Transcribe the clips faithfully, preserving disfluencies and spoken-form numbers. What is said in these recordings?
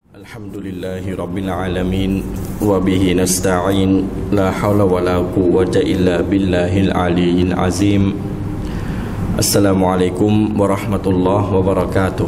الحمد لله رب العالمين وبه نستعين لا حول ولا قوة إلا بالله العلي العظيم السلام عليكم ورحمة الله وبركاته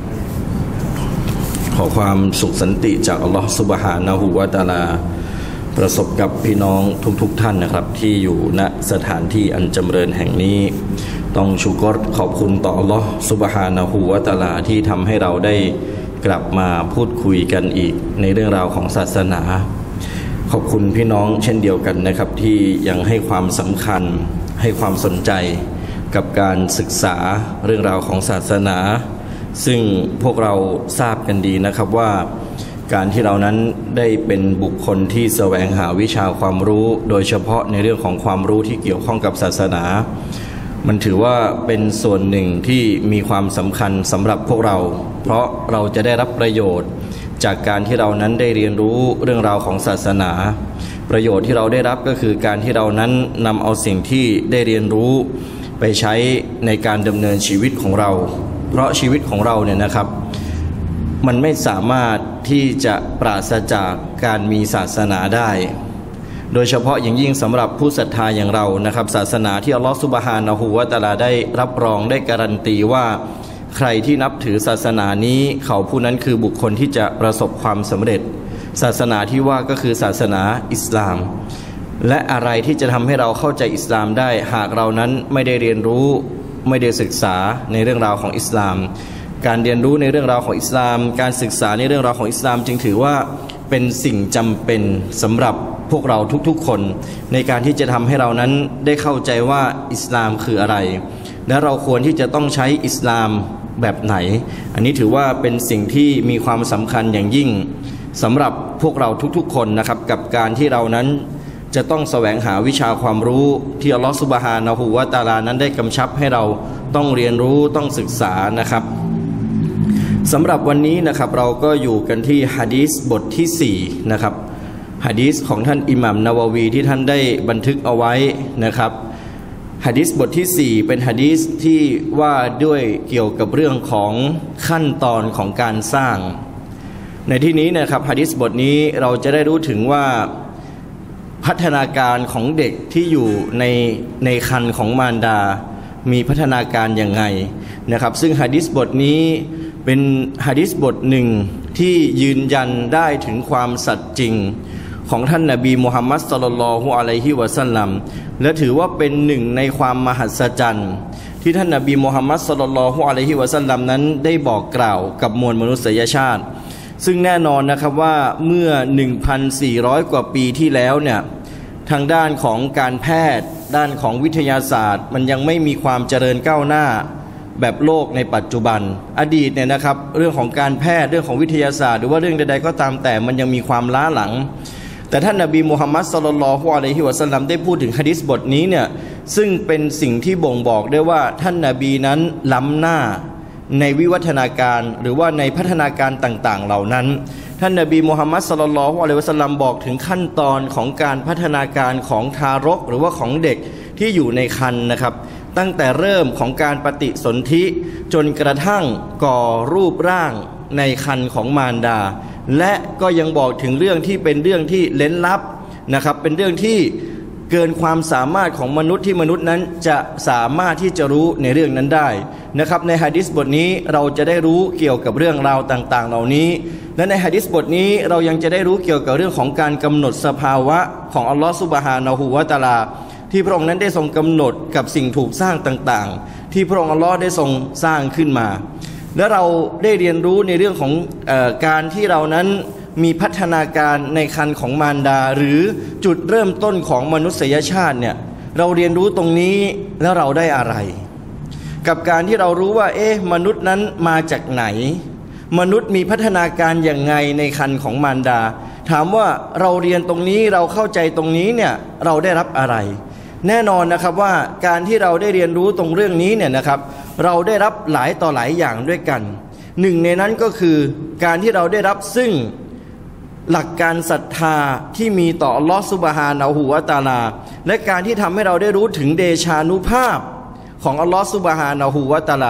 ขอความสุขสันติจากอัลลอฮฺซุบฮานะฮูวะตะอาลาประสบกับพี่น้องทุกๆท่านนะครับที่อยู่ณสถานที่อันจำเริญแห่งนี้ต้องชุกรขอบคุณต่ออัลลอฮฺซุบฮานะฮูวะตะอาลาที่ทำให้เราได้กลับมาพูดคุยกันอีกในเรื่องราวของศาสนาขอบคุณพี่น้องเช่นเดียวกันนะครับที่ยังให้ความสำคัญให้ความสนใจกับการศึกษาเรื่องราวของศาสนาซึ่งพวกเราทราบกันดีนะครับว่าการที่เรานั้นได้เป็นบุคคลที่แสวงหาวิชาความรู้โดยเฉพาะในเรื่องของความรู้ที่เกี่ยวข้องกับศาสนามันถือว่าเป็นส่วนหนึ่งที่มีความสำคัญสำหรับพวกเราเพราะเราจะได้รับประโยชน์จากการที่เรานั้นได้เรียนรู้เรื่องราวของศาสนาประโยชน์ที่เราได้รับก็คือการที่เรานั้นนำเอาสิ่งที่ได้เรียนรู้ไปใช้ในการดำเนินชีวิตของเราเพราะชีวิตของเราเนี่ยนะครับมันไม่สามารถที่จะปราศจากการมีศาสนาได้โดยเฉพาะอย่างยิ่งสำหรับผู้ศรัทธาอย่างเรานะครับศาสนาที่อัลลอฮฺซุบฮานะฮูวะตะอาลาได้รับรองได้การันตีว่าใครที่นับถือศาสนานี้เขาผู้นั้นคือบุคคลที่จะประสบความสำเร็จศาสนาที่ว่าก็คือศาสนาอิสลามและอะไรที่จะทำให้เราเข้าใจอิสลามได้หากเรานั้นไม่ได้เรียนรู้ไม่ได้ศึกษาในเรื่องราวของอิสลามการเรียนรู้ในเรื่องราวของอิสลามการศึกษาในเรื่องราวของอิสลามจึงถือว่าเป็นสิ่งจำเป็นสำหรับพวกเราทุกๆคนในการที่จะทำให้เรานั้นได้เข้าใจว่าอิสลามคืออะไรและเราควรที่จะต้องใช้อิสลามแบบไหนอันนี้ถือว่าเป็นสิ่งที่มีความสำคัญอย่างยิ่งสำหรับพวกเราทุกๆคนนะครับกับการที่เรานั้นจะต้องแสวงหาวิชาความรู้ที่อัลลอฮฺซุบฮานะฮูวะตะอาลานั้นได้กำชับให้เราต้องเรียนรู้ต้องศึกษานะครับสำหรับวันนี้นะครับเราก็อยู่กันที่หะดีษบทที่สี่นะครับหะดีษของท่านอิหม่ามนาวาวีที่ท่านได้บันทึกเอาไว้นะครับหะดีษบทที่สี่เป็นหะดีษที่ว่าด้วยเกี่ยวกับเรื่องของขั้นตอนของการสร้างในที่นี้นะครับหะดีษบทนี้เราจะได้รู้ถึงว่าพัฒนาการของเด็กที่อยู่ในในครรภ์ของมารดามีพัฒนาการยังไงนะครับซึ่งหะดีษบทนี้เป็นหะดีษบทหนึ่งที่ยืนยันได้ถึงความสัตย์จริงของท่านนบีมุฮัมมัดศ็อลลัลลอฮุอะลัยฮิวะซัลลัมและถือว่าเป็นหนึ่งในความมหัศจรรย์ที่ท่านนบีมุฮัมมัดศ็อลลัลลอฮุอะลัยฮิวะซัลลัมนั้นได้บอกกล่าวกับมวลมนุษยชาติซึ่งแน่นอนนะครับว่าเมื่อ หนึ่งพันสี่ร้อย กว่าปีที่แล้วเนี่ยทางด้านของการแพทย์ด้านของวิทยาศาสตร์มันยังไม่มีความเจริญก้าวหน้าแบบโลกในปัจจุบันอดีตเนี่ยนะครับเรื่องของการแพทย์เรื่องของวิทยาศาสตร์หรือว่าเรื่องใดๆก็ตามแต่มันยังมีความล้าหลังแต่ท่านนบีมุฮัมมัดศ็อลลัลลอฮุอะลัยฮิวะซัลลัมได้พูดถึงหะดีษบทนี้เนี่ยซึ่งเป็นสิ่งที่บ่งบอกได้ว่าท่านนบีนั้นล้ำหน้าในวิวัฒนาการหรือว่าในพัฒนาการต่างๆเหล่านั้นท่านนบีมุฮัมมัดศ็อลลัลลอฮุอะลัยฮิวะซัลลัมบอกถึงขั้นตอนของการพัฒนาการของทารกหรือว่าของเด็กที่อยู่ในครรภ์นะครับตั้งแต่เริ่มของการปฏิสนธิจนกระทั่งก่อรูปร่างในครรภ์ของมารดาและก็ยังบอกถึงเรื่องที่เป็นเรื่องที่เล้นลับนะครับเป็นเรื่องที่เกินความสามารถของมนุษย์ที่มนุษย์นั้นจะสามารถที่จะรู้ในเรื่องนั้นได้นะครับในหะดีษบทนี้เราจะได้รู้เกี่ยวกับเรื่องราวต่างๆเหล่านี้และในหะดีษบทนี้เรายังจะได้รู้เกี่ยวกับเรื่องของการกำหนดสภาวะของอัลลอฮฺซุบฮานะฮูวะตะอาลาที่พระองค์นั้นได้ทรงกำหนดกับสิ่งถูกสร้างต่างๆที่พระองค์อัลลอฮ์ได้ทรงสร้างขึ้นมาและเราได้เรียนรู้ในเรื่องของเอ่อการที่เรานั้นมีพัฒนาการในครรภ์ของมารดาหรือจุดเริ่มต้นของมนุษยชาติเนี่ยเราเรียนรู้ตรงนี้แล้วเราได้อะไรกับการที่เรารู้ว่าเอ๊ะมนุษย์นั้นมาจากไหนมนุษย์มีพัฒนาการอย่างไงในครรภ์ของมารดาถามว่าเราเรียนตรงนี้เราเข้าใจตรงนี้เนี่ยเราได้รับอะไรแน่นอนนะครับว่าการที่เราได้เรียนรู้ตรงเรื่องนี้เนี่ยนะครับเราได้รับหลายต่อหลายอย่างด้วยกันหนึ่งในนั้นก็คือการที่เราได้รับซึ่งหลักการศรัทธาที่มีต่ออัลลอฮฺซุบฮานะฮูวะตะอาลาและการที่ทำให้เราได้รู้ถึงเดชานุภาพของอัลลอฮฺซุบฮานะฮูวะตะอาลาท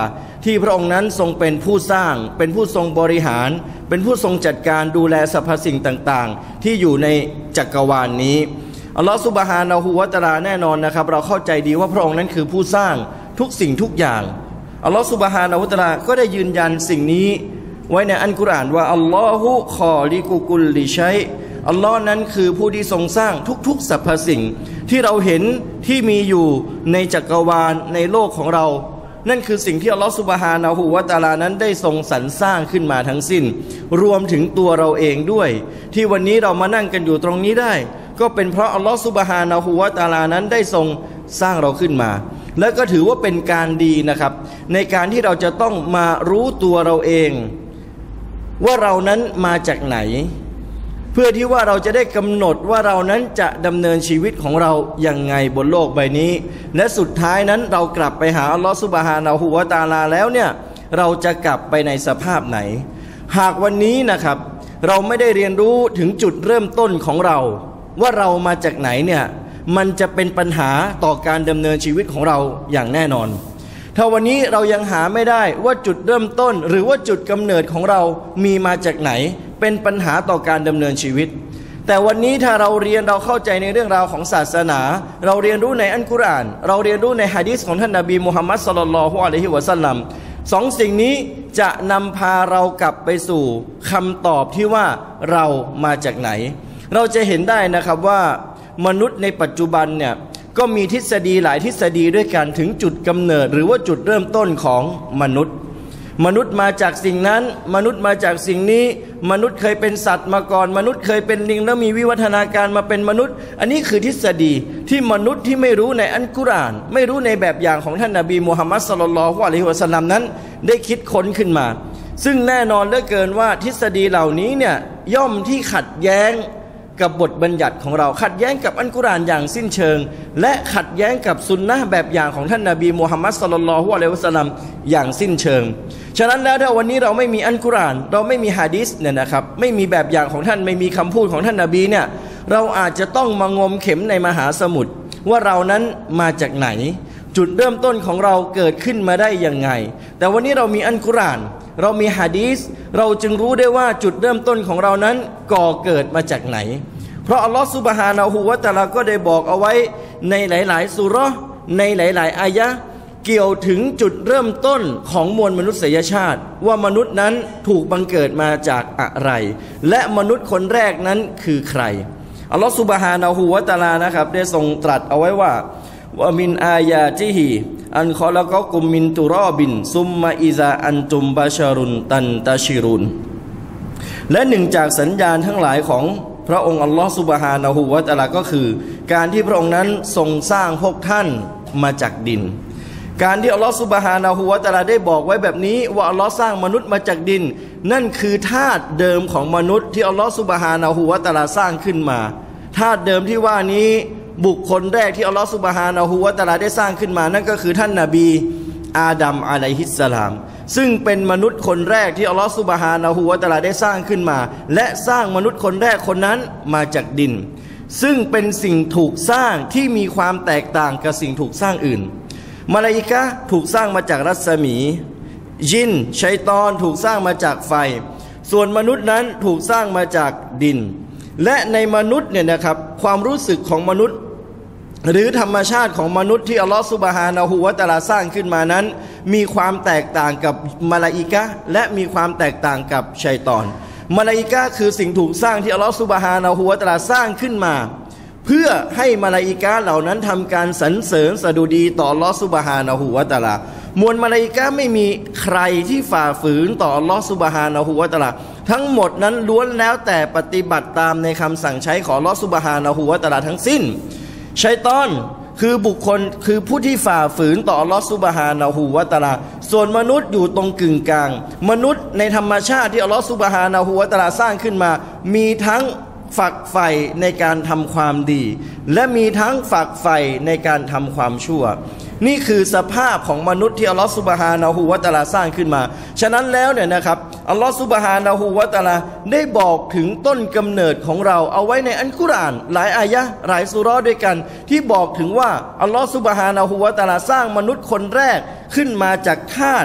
ที่พระองค์นั้นทรงเป็นผู้สร้างเป็นผู้ทรงบริหารเป็นผู้ทรงจัดการดูแลสรรพสิ่งต่างๆที่อยู่ในจักรวาล นี้อัลลอฮฺซุบฮานะฮูวะตะอาลาแน่นอนนะครับเราเข้าใจดีว่าพระองค์นั้นคือผู้สร้างทุกสิ่งทุกอย่างอัลลอฮฺซุบฮานะฮูวะตะอาลาก็ได้ยืนยันสิ่งนี้ไว้ในอัลกุรอานว่าอัลลอฮุคอลิกุกุลลิชัยอัลลอฮ์นั้นคือผู้ที่ทรงสร้างทุกๆสรรพสิ่งที่เราเห็นที่มีอยู่ในจักรวาลในโลกของเรานั่นคือสิ่งที่อัลลอฮฺซุบฮานะฮูวะตะอาลานั้นได้ทรงสรรสร้างขึ้นมาทั้งสิ้นรวมถึงตัวเราเองด้วยที่วันนี้เรามานั่งกันอยู่ตรงนี้ได้ก็เป็นเพราะอัลลอฮฺซุบฮานะฮูวะตะอาลานั้นได้ทรงสร้างเราขึ้นมาและก็ถือว่าเป็นการดีนะครับในการที่เราจะต้องมารู้ตัวเราเองว่าเรานั้นมาจากไหนเพื่อที่ว่าเราจะได้กำหนดว่าเรานั้นจะดำเนินชีวิตของเราอย่างไงบนโลกใบนี้และสุดท้ายนั้นเรากลับไปหาอัลลอฮฺซุบฮานะฮูวะตะอาลาแล้วเนี่ยเราจะกลับไปในสภาพไหนหากวันนี้นะครับเราไม่ได้เรียนรู้ถึงจุดเริ่มต้นของเราว่าเรามาจากไหนเนี่ยมันจะเป็นปัญหาต่อการดำเนินชีวิตของเราอย่างแน่นอนถ้าวันนี้เรายังหาไม่ได้ว่าจุดเริ่มต้นหรือว่าจุดกำเนิดของเรามีมาจากไหนเป็นปัญหาต่อการดำเนินชีวิตแต่วันนี้ถ้าเราเรียนเราเข้าใจในเรื่องราวของศาสนาเราเรียนรู้ในอัลกุรอานเราเรียนรู้ในหะดีษของท่านนบีมุฮัมมัดศ็อลลัลลอฮุอะลัยฮิวะซัลลัมสองสิ่งนี้จะนำพาเรากลับไปสู่คำตอบที่ว่าเรามาจากไหนเราจะเห็นได้นะครับว่ามนุษย์ในปัจจุบันเนี่ยก็มีทฤษฎีหลายทฤษฎีด้วยกันถึงจุดกำเนิดหรือว่าจุดเริ่มต้นของมนุษย์มนุษย์มาจากสิ่งนั้นมนุษย์มาจากสิ่งนี้มนุษย์เคยเป็นสัตว์มาก่อนมนุษย์เคยเป็นลิงแล้วมีวิวัฒนาการมาเป็นมนุษย์อันนี้คือทฤษฎีที่มนุษย์ที่ไม่รู้ในอัลกุรอานไม่รู้ในแบบอย่างของท่านนบีมุฮัมมัดศ็อลลัลลอฮุอะลัยฮิวะซัลลัมนั้นได้คิดค้นขึ้นมาซึ่งแน่นอนเหลือเกินว่าทฤษฎีเหล่านี้เนี่ยย่อมที่ขัดแย้งกับบทบัญญัติของเราขัดแย้งกับอัลกุรอานอย่างสิ้นเชิงและขัดแย้งกับสุนนะห์แบบอย่างของท่านนบีมุฮัมมัดศ็อลลัลลอฮุอะลัยฮิวะซัลลัมอย่างสิ้นเชิงฉะนั้นแล้วถ้าวันนี้เราไม่มีอัลกุรอานเราไม่มีหะดีษเนี่ยนะครับไม่มีแบบอย่างของท่านไม่มีคำพูดของท่านนบีเนี่ยเราอาจจะต้องมางมเข็มในมหาสมุทรว่าเรานั้นมาจากไหนจุดเริ่มต้นของเราเกิดขึ้นมาได้ยังไงแต่วันนี้เรามีอัลกุรอานเรามีหะดีษเราจึงรู้ได้ว่าจุดเริ่มต้นของเรานั้นก่อเกิดมาจากไหนเพราะอัลลอฮฺซุบฮานะฮูวะตะอาลาก็ได้บอกเอาไว้ในหลายๆซูเราะห์ในหลายๆอายะห์เกี่ยวถึงจุดเริ่มต้นของมวลมนุษยชาติว่ามนุษย์นั้นถูกบังเกิดมาจากอะไรและมนุษย์คนแรกนั้นคือใครอัลลอฮฺซุบฮานะฮูวะตะอาลานะครับได้ทรงตรัสเอาไว้ว่าว่ามินอายาติฮิอันคอละกอกุมมินตุรอบินซุมมาอิซาอันตุมบาชารุนตันตาชิรุนและหนึ่งจากสัญญาณทั้งหลายของพระองค์อัลลอฮฺซุบฮานะฮูวะตะอาลาก็คือการที่พระองค์นั้นทรงสร้างพวกท่านมาจากดินการที่อัลลอฮฺซุบฮานะฮูวะตะอาลาได้บอกไว้แบบนี้ว่าอัลลอฮ์สร้างมนุษย์มาจากดินนั่นคือธาตุเดิมของมนุษย์ที่อัลลอฮฺซุบฮานะฮูวะตะอาลาสร้างขึ้นมาธาตุเดิมที่ว่านี้บุคคลแรกที่อัลลอฮฺซุบฮานะฮูวะตะอาลาได้สร้างขึ้นมานั่นก็คือท่านนบีอาดัมอะลัยฮิสสลามซึ่งเป็นมนุษย์คนแรกที่อัลลอฮฺซุบฮานะฮูวะตะอาลาได้สร้างขึ้นมาและสร้างมนุษย์คนแรกคนนั้นมาจากดินซึ่งเป็นสิ่งถูกสร้างที่มีความแตกต่างกับสิ่งถูกสร้างอื่นมลาอิกะฮ์ถูกสร้างมาจากรัศมียินชัยฏอนถูกสร้างมาจากไฟส่วนมนุษย์นั้นถูกสร้างมาจากดินและในมนุษย์เนี่ยนะครับความรู้สึกของมนุษย์หรือธรรมชาติของมนุษย์ที่อัลลอฮฺซุบฮานะฮูวะตะอาลาสร้างขึ้นมานั้นมีความแตกต่างกับมลาอิกะฮ์และมีความแตกต่างกับชัยฏอนมลาอิกะฮ์คือสิ่งถูกสร้างที่อัลลอฮฺซุบฮานะฮูวะตะอาลาสร้างขึ้นมาเพื่อให้มลาอิกะฮ์เหล่านั้นทำการสรรเสริญสดุดีต่ออัลลอฮฺซุบฮานะฮูวะตะอาลามวลมลาอิกะฮ์ไม่มีใครที่ฝ่าฝืนต่ออัลลอฮฺซุบฮานะฮูวะตะอาลาทั้งหมดนั้นล้วนแล้วแต่ปฏิบัติตามในคำสั่งใช้ของอัลลอฮฺซุบฮานะฮูวะตะอาลาทั้งสิ้นชัยฏอนคือบุคคลคือผู้ที่ฝ่าฝืนต่ออัลลอฮฺซุบฮานะฮูวะตะอาลาส่วนมนุษย์อยู่ตรงกึ่งกลางมนุษย์ในธรรมชาติที่อัลลอฮฺซุบฮานะฮูวะตะอาลาสร้างขึ้นมามีทั้งฝักใฝ่ในการทำความดีและมีทั้งฝักใฝ่ในการทำความชั่วนี่คือสภาพของมนุษย์ที่อัลลอฮฺซุบฮานะฮูวะตะอาลาสร้างขึ้นมาฉะนั้นแล้วเนี่ยนะครับอัลลอฮฺซุบฮานะฮูวะตะอาลาได้บอกถึงต้นกำเนิดของเราเอาไว้ในอัลกุรอานหลายอายะห์หลายซูเราะห์ด้วยกันที่บอกถึงว่าอัลลอฮฺซุบฮานะฮูวะตะอาลาสร้างมนุษย์คนแรกขึ้นมาจากธาตุท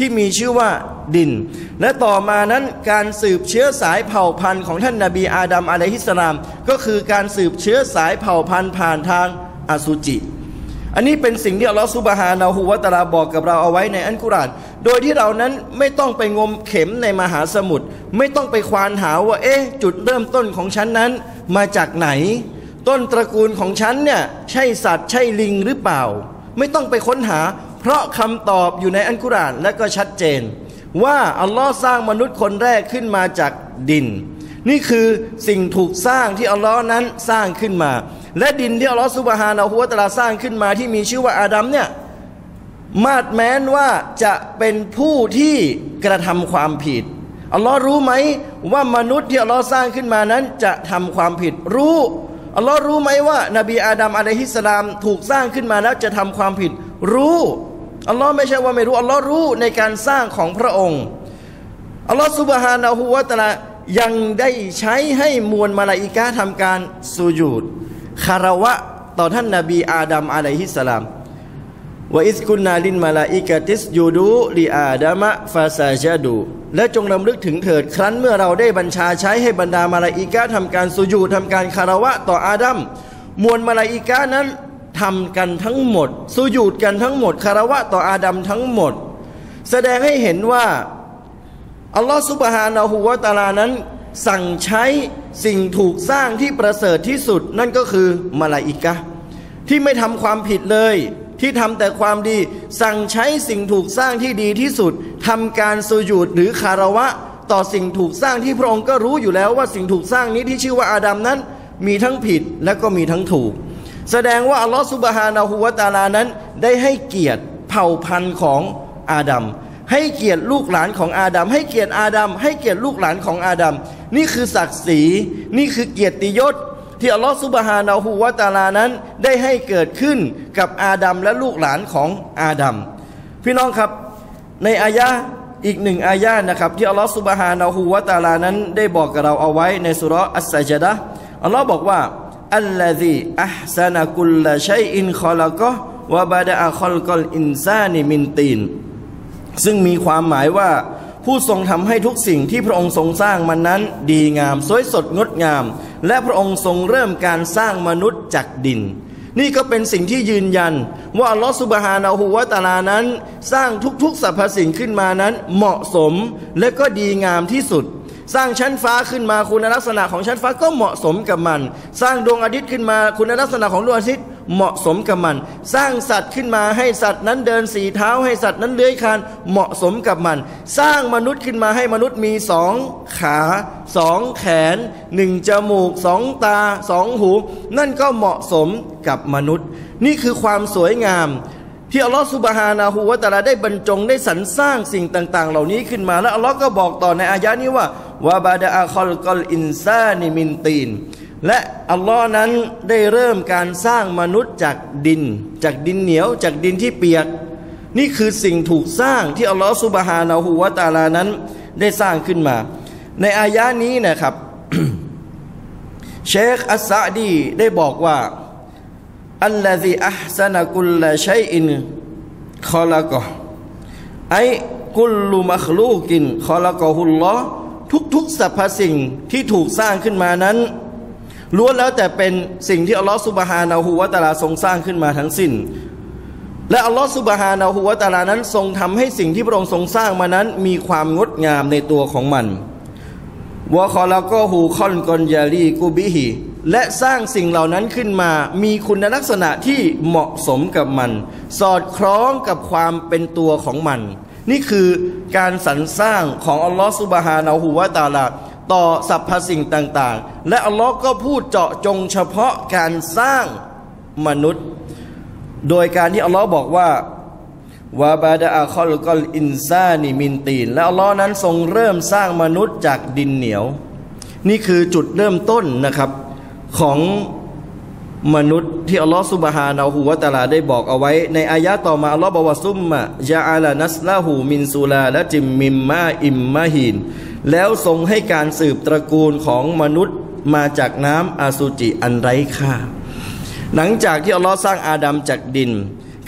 ที่มีชื่อว่าดินและต่อมานั้นการสืบเชื้อสายเผ่าพันธุ์ของท่านนบีอาดัมอะลัยฮิสสลามก็คือการสืบเชื้อสายเผ่าพันธุ์ผ่านทางอสุจิอันนี้เป็นสิ่งที่อัลลอฮฺซุบฮานะฮูวะตะอาลาบอกกับเราเอาไว้ในอัลกุรอานโดยที่เรานั้นไม่ต้องไปงมเข็มในมหาสมุทรไม่ต้องไปควานหาว่าเอ๊ะจุดเริ่มต้นของฉันนั้นมาจากไหนต้นตระกูลของฉันเนี่ยใช่สัตว์ใช่ลิงหรือเปล่าไม่ต้องไปค้นหาเพราะคำตอบอยู่ในอัลกุรอานและก็ชัดเจนว่าอัลลอฮ์สร้างมนุษย์คนแรกขึ้นมาจากดินนี่คือสิ่งถูกสร้างที่อัลลอฮ์นั้นสร้างขึ้นมาและดินที่อัลลอฮ์ซุบฮานะฮูวะตะอาลาสร้างขึ้นมาที่มีชื่อว่าอาดัมเนี่ยมาดแม้นว่าจะเป็นผู้ที่กระทำความผิดอัลลอฮ์รู้ไหมว่ามนุษย์ที่อัลลอฮ์สร้างขึ้นมานั้นจะทำความผิดรู้อัลลอฮ์รู้ไหมว่านบีอาดัมอะลัยฮิสสลามถูกสร้างขึ้นมาแล้วจะทำความผิดรู้อัลลอฮ์ไม่ใช่ว่าไม่รู้อัลลอฮ์รู้ในการสร้างของพระองค์อัลลอฮ์ซุบฮานะฮูวะตะอาลายังได้ใช้ให้มวลมลาอิกะฮ์ทำการสุญูดคารวะต่อท่านนบีอาดัมอะลัยฮิสสลามวะอิซกุนนาลินมาลาอิกะติสยูดูลิอาดามะฟาซาจาดูและจงรำลึกถึงเถิดครั้นเมื่อเราได้บัญชาใช้ให้บรรดามาลาอิกะฮ์ทำการสุญูดทำการคารวะต่ออาดัมมวลมาลาอิกะฮ์นั้นทำกันทั้งหมดสุญูดกันทั้งหมดคารวะต่ออาดัมทั้งหมดแสดงให้เห็นว่าอัลลอฮฺซุบฮานะฮูวะตะอาลานั้นสั่งใช้สิ่งถูกสร้างที่ประเสริฐที่สุดนั่นก็คือมลาอิกะฮ์ที่ไม่ทำความผิดเลยที่ทำแต่ความดีสั่งใช้สิ่งถูกสร้างที่ดีที่สุดทำการสุญูดหรือคารวะต่อสิ่งถูกสร้างที่พระองค์ก็รู้อยู่แล้วว่าสิ่งถูกสร้างนี้ที่ชื่อว่าอาดัมนั้นมีทั้งผิดและก็มีทั้งถูกแสดงว่าอัลลอฮฺซุบฮานะฮูวะตะอาลานั้นได้ให้เกียรติเผ่าพันธุ์ของอาดัมให้เกียรติลูกหลานของอาดัมให้เกียรติอาดัมให้เกียรติลูกหลานของอาดัมนี่คือศักดิ์ศรีนี่คือเกียรติยศที่อัลลอฮฺซุบฮานะฮูวะตะอาลานั้นได้ให้เกิดขึ้นกับอาดัมและลูกหลานของอาดัมพี่น้องครับในอายะห์อีกหนึ่งอายะห์นะครับที่อัลลอฮฺซุบฮานะฮูวะตะอาลานั้นได้บอกกับเราเอาไว้ในสุเราะห์อัสซะญะดะห์อัลลอฮฺบอกว่าอัลลซีอัฮซะนะกุลชัยอินคอละกะฮ์วะบะดะอะคอลกัลอินซานิมินตีนซึ่งมีความหมายว่าผู้ทรงทำให้ทุกสิ่งที่พระองค์ทรงสร้างมันนั้นดีงามสวยสดงดงามและพระองค์ทรงเริ่มการสร้างมนุษย์จากดินนี่ก็เป็นสิ่งที่ยืนยันว่าอัลลอฮฺซุบฮานะฮูวะตะอาลานั้นสร้างทุกๆสรรพสิ่งขึ้นมานั้นเหมาะสมและก็ดีงามที่สุดสร้างชั้นฟ้าขึ้นมาคุณลักษณะของชั้นฟ้าก็เหมาะสมกับมันสร้างดวงอาทิตย์ขึ้นมาคุณลักษณะของดวงอาทิตย์เหมาะสมกับมันสร้างสัตว์ขึ้นมาให้สัตว์นั้นเดินสี่เท้าให้สัตว์นั้นเลื้อยคลานเหมาะสมกับมันสร้างมนุษย์ขึ้นมาให้มนุษย์มีสองขาสองแขนหนึ่งจมูกสองตาสองหูนั่นก็เหมาะสมกับมนุษย์นี่คือความสวยงามที่อัลลอฮฺซุบฮานะฮูวะตะอาลาได้บรรจงได้สรรสร้างสิ่งต่างๆเหล่านี้ขึ้นมาแล้วอัลลอฮ์ก็บอกต่อในอายะนี้ว่าวะบะดะอะคอลกัลอินซานิมินตีนและอัลลอฮ์นั้นได้เริ่มการสร้างมนุษย์จากดินจากดินเหนียวจากดินที่เปียกนี่คือสิ่งถูกสร้างที่อัลลอฮ์ซุบฮานะฮูวะตะอาลานั้นได้สร้างขึ้นมาในอายะนี้นะครับ เชคอัสซะดีได้บอกว่าอัลลซีอัฮซะนะกุลลชัยอินคอละกะฮ์ไอกุลลุมัคลูกินคอละกะฮุลลอฮ์ทุกๆสรรพสิ่งที่ถูกสร้างขึ้นมานั้นล้วนแล้วแต่เป็นสิ่งที่อัลลอฮฺซุบฮานะฮูวะตะอาลาทรงสร้างขึ้นมาทั้งสิ้นและอัลลอฮฺซุบฮานะฮูวะตะอาลานั้นทรงทำให้สิ่งที่พระองค์ทรงสร้างมานั้นมีความงดงามในตัวของมันวะคอละกอฮูคอนกอนยาลีกูบิฮิและสร้างสิ่งเหล่านั้นขึ้นมามีคุณลักษณะที่เหมาะสมกับมันสอดคล้องกับความเป็นตัวของมันนี่คือการสรรสร้างของอัลลอฮฺซุบฮานะฮูวะตะอาลาต่อสรรพสิ่งต่างๆและอัลลอฮ์ก็พูดเจาะจงเฉพาะการสร้างมนุษย์โดยการที่อัลลอฮ์บอกว่าวะบะดะอะคอลกัลอินซานิมินตีนและอัลลอฮ์นั้นทรงเริ่มสร้างมนุษย์จากดินเหนียวนี่คือจุดเริ่มต้นนะครับของมนุษย์ที่อัลลอฮ์ซุบฮานะฮูวะตะอาลาได้บอกเอาไว้ในอายะต่อมาอัลลอฮ์บอกว่าซุมมะญะอะลานัสละฮูมินซูลาละจิมมิมมาอิมมะฮีนแล้วทรงให้การสืบตระกูลของมนุษย์มาจากน้ำอสุจิอันไร้ค่าหลังจากที่อัลลอฮ์สร้างอาดัมจากดิน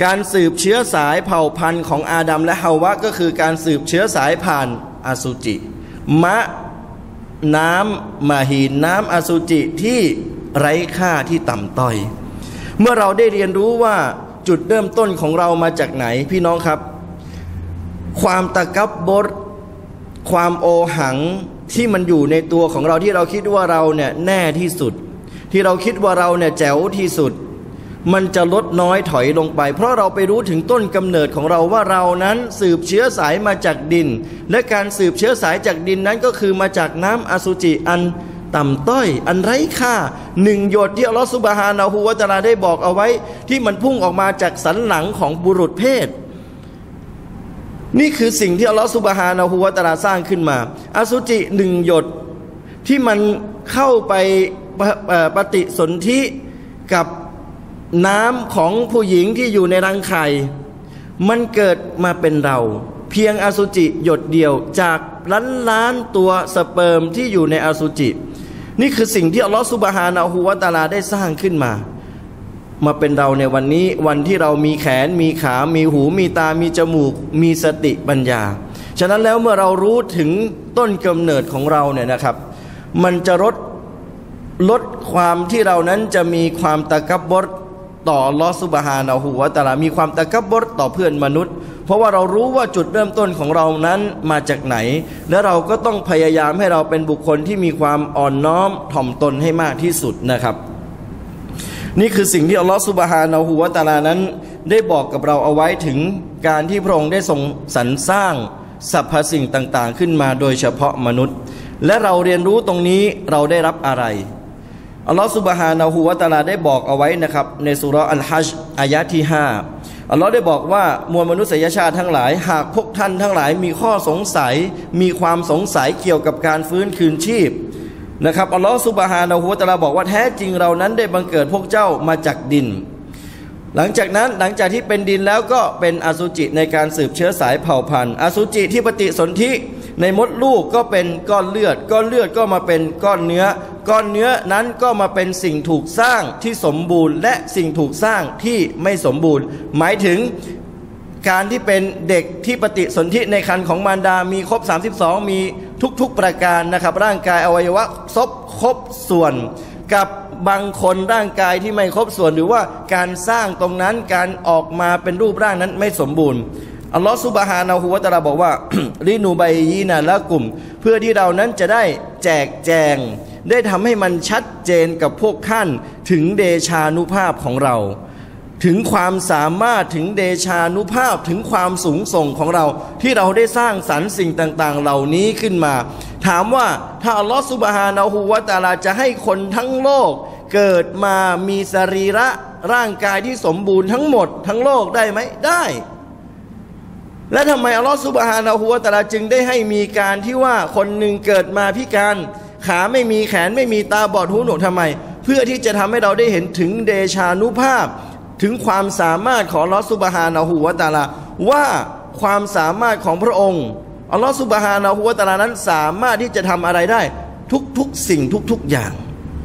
การสืบเชื้อสายเผ่าพันธุ์ของอาดัมและฮาวะก็คือการสืบเชื้อสายผ่านอสุจิมะน้ำมหีนน้ำอสุจิที่ไร้ค่าที่ต่ำต้อยเมื่อเราได้เรียนรู้ว่าจุดเริ่มต้นของเรามาจากไหนพี่น้องครับความตะกับบดความโอหังที่มันอยู่ในตัวของเราที่เราคิดว่าเราเนี่ยแน่ที่สุดที่เราคิดว่าเราเนี่ยแจ๋วที่สุดมันจะลดน้อยถอยลงไปเพราะเราไปรู้ถึงต้นกำเนิดของเราว่าเรานั้นสืบเชื้อสายมาจากดินและการสืบเชื้อสายจากดินนั้นก็คือมาจากน้ำอสุจิอันต่ำต้อยอันไร้ค่าหนึ่งหยดที่อัลลอฮฺซุบฮานะฮูวะตะอาลาได้บอกเอาไว้ที่มันพุ่งออกมาจากสันหลังของบุรุษเพศนี่คือสิ่งที่อัลลอฮฺซุบฮานะฮูวะตะอาลาสร้างขึ้นมาอสุจิหนึ่งหยดที่มันเข้าไปปฏิสนธิกับน้ำของผู้หญิงที่อยู่ในรังไข่มันเกิดมาเป็นเราเพียงอสุจิหยดเดียวจากล้านล้านตัวสเปิร์มที่อยู่ในอสุจินี่คือสิ่งที่อัลลอฮฺซุบฮานะฮูวะตะอาลาได้สร้างขึ้นมามาเป็นเราในวันนี้วันที่เรามีแขนมีขามีหูมีตามีจมูกมีสติปัญญาฉะนั้นแล้วเมื่อเรารู้ถึงต้นกำเนิดของเราเนี่ยนะครับมันจะลดลดความที่เรานั้นจะมีความตะกับบดต่ออัลลอฮฺซุบฮานะฮูวะตะอาลามีความตะกับบดต่อเพื่อนมนุษย์เพราะว่าเรารู้ว่าจุดเริ่มต้นของเรานั้นมาจากไหนและเราก็ต้องพยายามให้เราเป็นบุคคลที่มีความอ่อนน้อมถ่อมตนให้มากที่สุดนะครับนี่คือสิ่งที่อัลลอฮฺซุบฮานะฮูวะตะอาลานั้นได้บอกกับเราเอาไว้ถึงการที่พระองค์ได้ทรงสรรสร้างสรรพสิ่งต่างๆขึ้นมาโดยเฉพาะมนุษย์และเราเรียนรู้ตรงนี้เราได้รับอะไรอัลลอฮฺซุบฮานะฮูวะตะอาลาได้บอกเอาไว้นะครับในสุเราะห์อัลฮัจญ์อายะห์ที่ห้าอัลลอฮ์ได้บอกว่ามวลมนุษยชาติทั้งหลายหากพวกท่านทั้งหลายมีข้อสงสัยมีความสงสัยเกี่ยวกับการฟื้นคืนชีพนะครับอัลลอฮ์ซุบฮานะฮูวะตะอาลาบอกว่าแท้จริงเรานั้นได้บังเกิดพวกเจ้ามาจากดินหลังจากนั้นหลังจากที่เป็นดินแล้วก็เป็นอสุจิในการสืบเชื้อสายเผ่าพันธุ์อสุจิที่ปฏิสนธิในมดลูกก็เป็นก้อนเลือดก้อนเลือดก็มาเป็นก้อนเนื้อก้อนเนื้อนั้นก็มาเป็นสิ่งถูกสร้างที่สมบูรณ์และสิ่งถูกสร้างที่ไม่สมบูรณ์หมายถึงการที่เป็นเด็กที่ปฏิสนธิในครรภ์ของมารดามีครบสามสิบสองมีทุกๆประการนะครับร่างกายอวัยวะครบครบส่วนกับบางคนร่างกายที่ไม่ครบส่วนหรือว่าการสร้างตรงนั้นการออกมาเป็นรูปร่างนั้นไม่สมบูรณ์อัลลอฮฺซุบฮานะฮูวะตะอาลาบอกว่า ลินูบัยยีนะละกุมเพื่อที่เรานั้นจะได้แจกแจงได้ทำให้มันชัดเจนกับพวกท่านถึงเดชานุภาพของเราถึงความสามารถถึงเดชานุภาพถึงความสูงส่งของเราที่เราได้สร้างสรรค์สิ่งต่างๆเหล่านี้ขึ้นมาถามว่าถ้าอัลลอฮฺซุบฮานะฮูวะตะอาลาจะให้คนทั้งโลกเกิดมามีสรีระร่างกายที่สมบูรณ์ทั้งหมดทั้งโลกได้ไหมได้และทำไมอัลลอฮฺซุบฮานะฮูวะตะอาลาจึงได้ให้มีการที่ว่าคนหนึ่งเกิดมาพิการขาไม่มีแขนไม่มีตาบอดหูหนวกทำไมเพื่อที่จะทำให้เราได้เห็นถึงเดชานุภาพถึงความสามารถของอัลลอฮฺซุบฮานะฮูวะตะอาลาว่าความสามารถของพระองค์อัลลอฮฺซุบฮานะฮูวะตะอาลานั้นสามารถที่จะทำอะไรได้ทุกๆสิ่งทุกๆอย่าง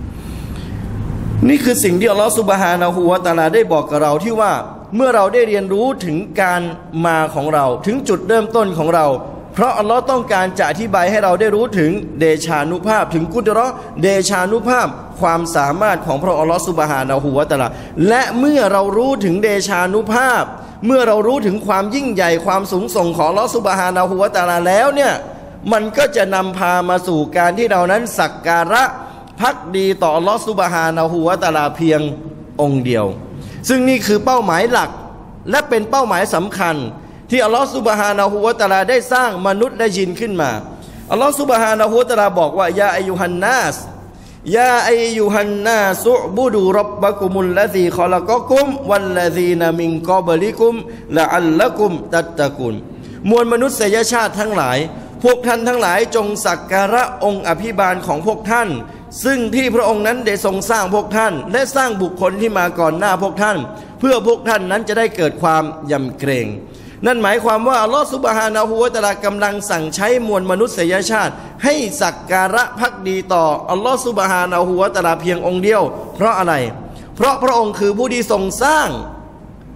นี่คือสิ่งที่อัลลอฮฺซุบฮานะฮูวะตะอาลาได้บอกกับเราที่ว่าเมื่อเราได้เรียนรู้ถึงการมาของเราถึงจุดเริ่มต้นของเราเพราะอัลลอฮ์ต้องการจะอธิบายให้เราได้รู้ถึงเดชานุภาพถึงกุดเราะห์เดชานุภาพความสามารถของพระอัลลอฮ์ซุบฮานะฮูวะตะอาลาและเมื่อเรารู้ถึงเดชานุภาพเมื่อเรารู้ถึงความยิ่งใหญ่ความสูงส่งของอัลลอฮ์ซุบฮานะฮูวะตะอาลาแล้วเนี่ยมันก็จะนำพามาสู่การที่เรานั้นสักการะภักดีต่ออัลลอฮ์ซุบฮานะฮูวะตะอาลาเพียงองค์เดียวซึ่งนี่คือเป้าหมายหลักและเป็นเป้าหมายสำคัญที่อัลลอฮฺซุบฮานะฮูวะตะอาลาได้สร้างมนุษย์และยินขึ้นมาอัลลอฮฺซุบฮานะฮูวะตะอาลาบอกว่ายาอายุฮันนาสยาอายุฮันนาสุบุดูร็อบบะกุมุลละซีคอละกะกุมวัลละซีนามินกอบลิกุมละอัลละกุมตัตตะกุนมวลมนุษยชาติทั้งหลายพวกท่านทั้งหลายจงสักการะองค์อภิบาลของพวกท่านซึ่งที่พระองค์นั้นได้ทรงสร้างพวกท่านและสร้างบุคคลที่มาก่อนหน้าพวกท่านเพื่อพวกท่านนั้นจะได้เกิดความยำเกรงนั่นหมายความว่าอัลลอฮฺซุบฮานะฮูวะตะอาลากำลังสั่งใช้มวลมนุษยชาติให้สักการะภักดีต่ออัลลอฮฺซุบฮานะฮูวะตะอาลาเพียงองค์เดียวเพราะอะไรเพราะพระองค์คือผู้ที่ทรงสร้าง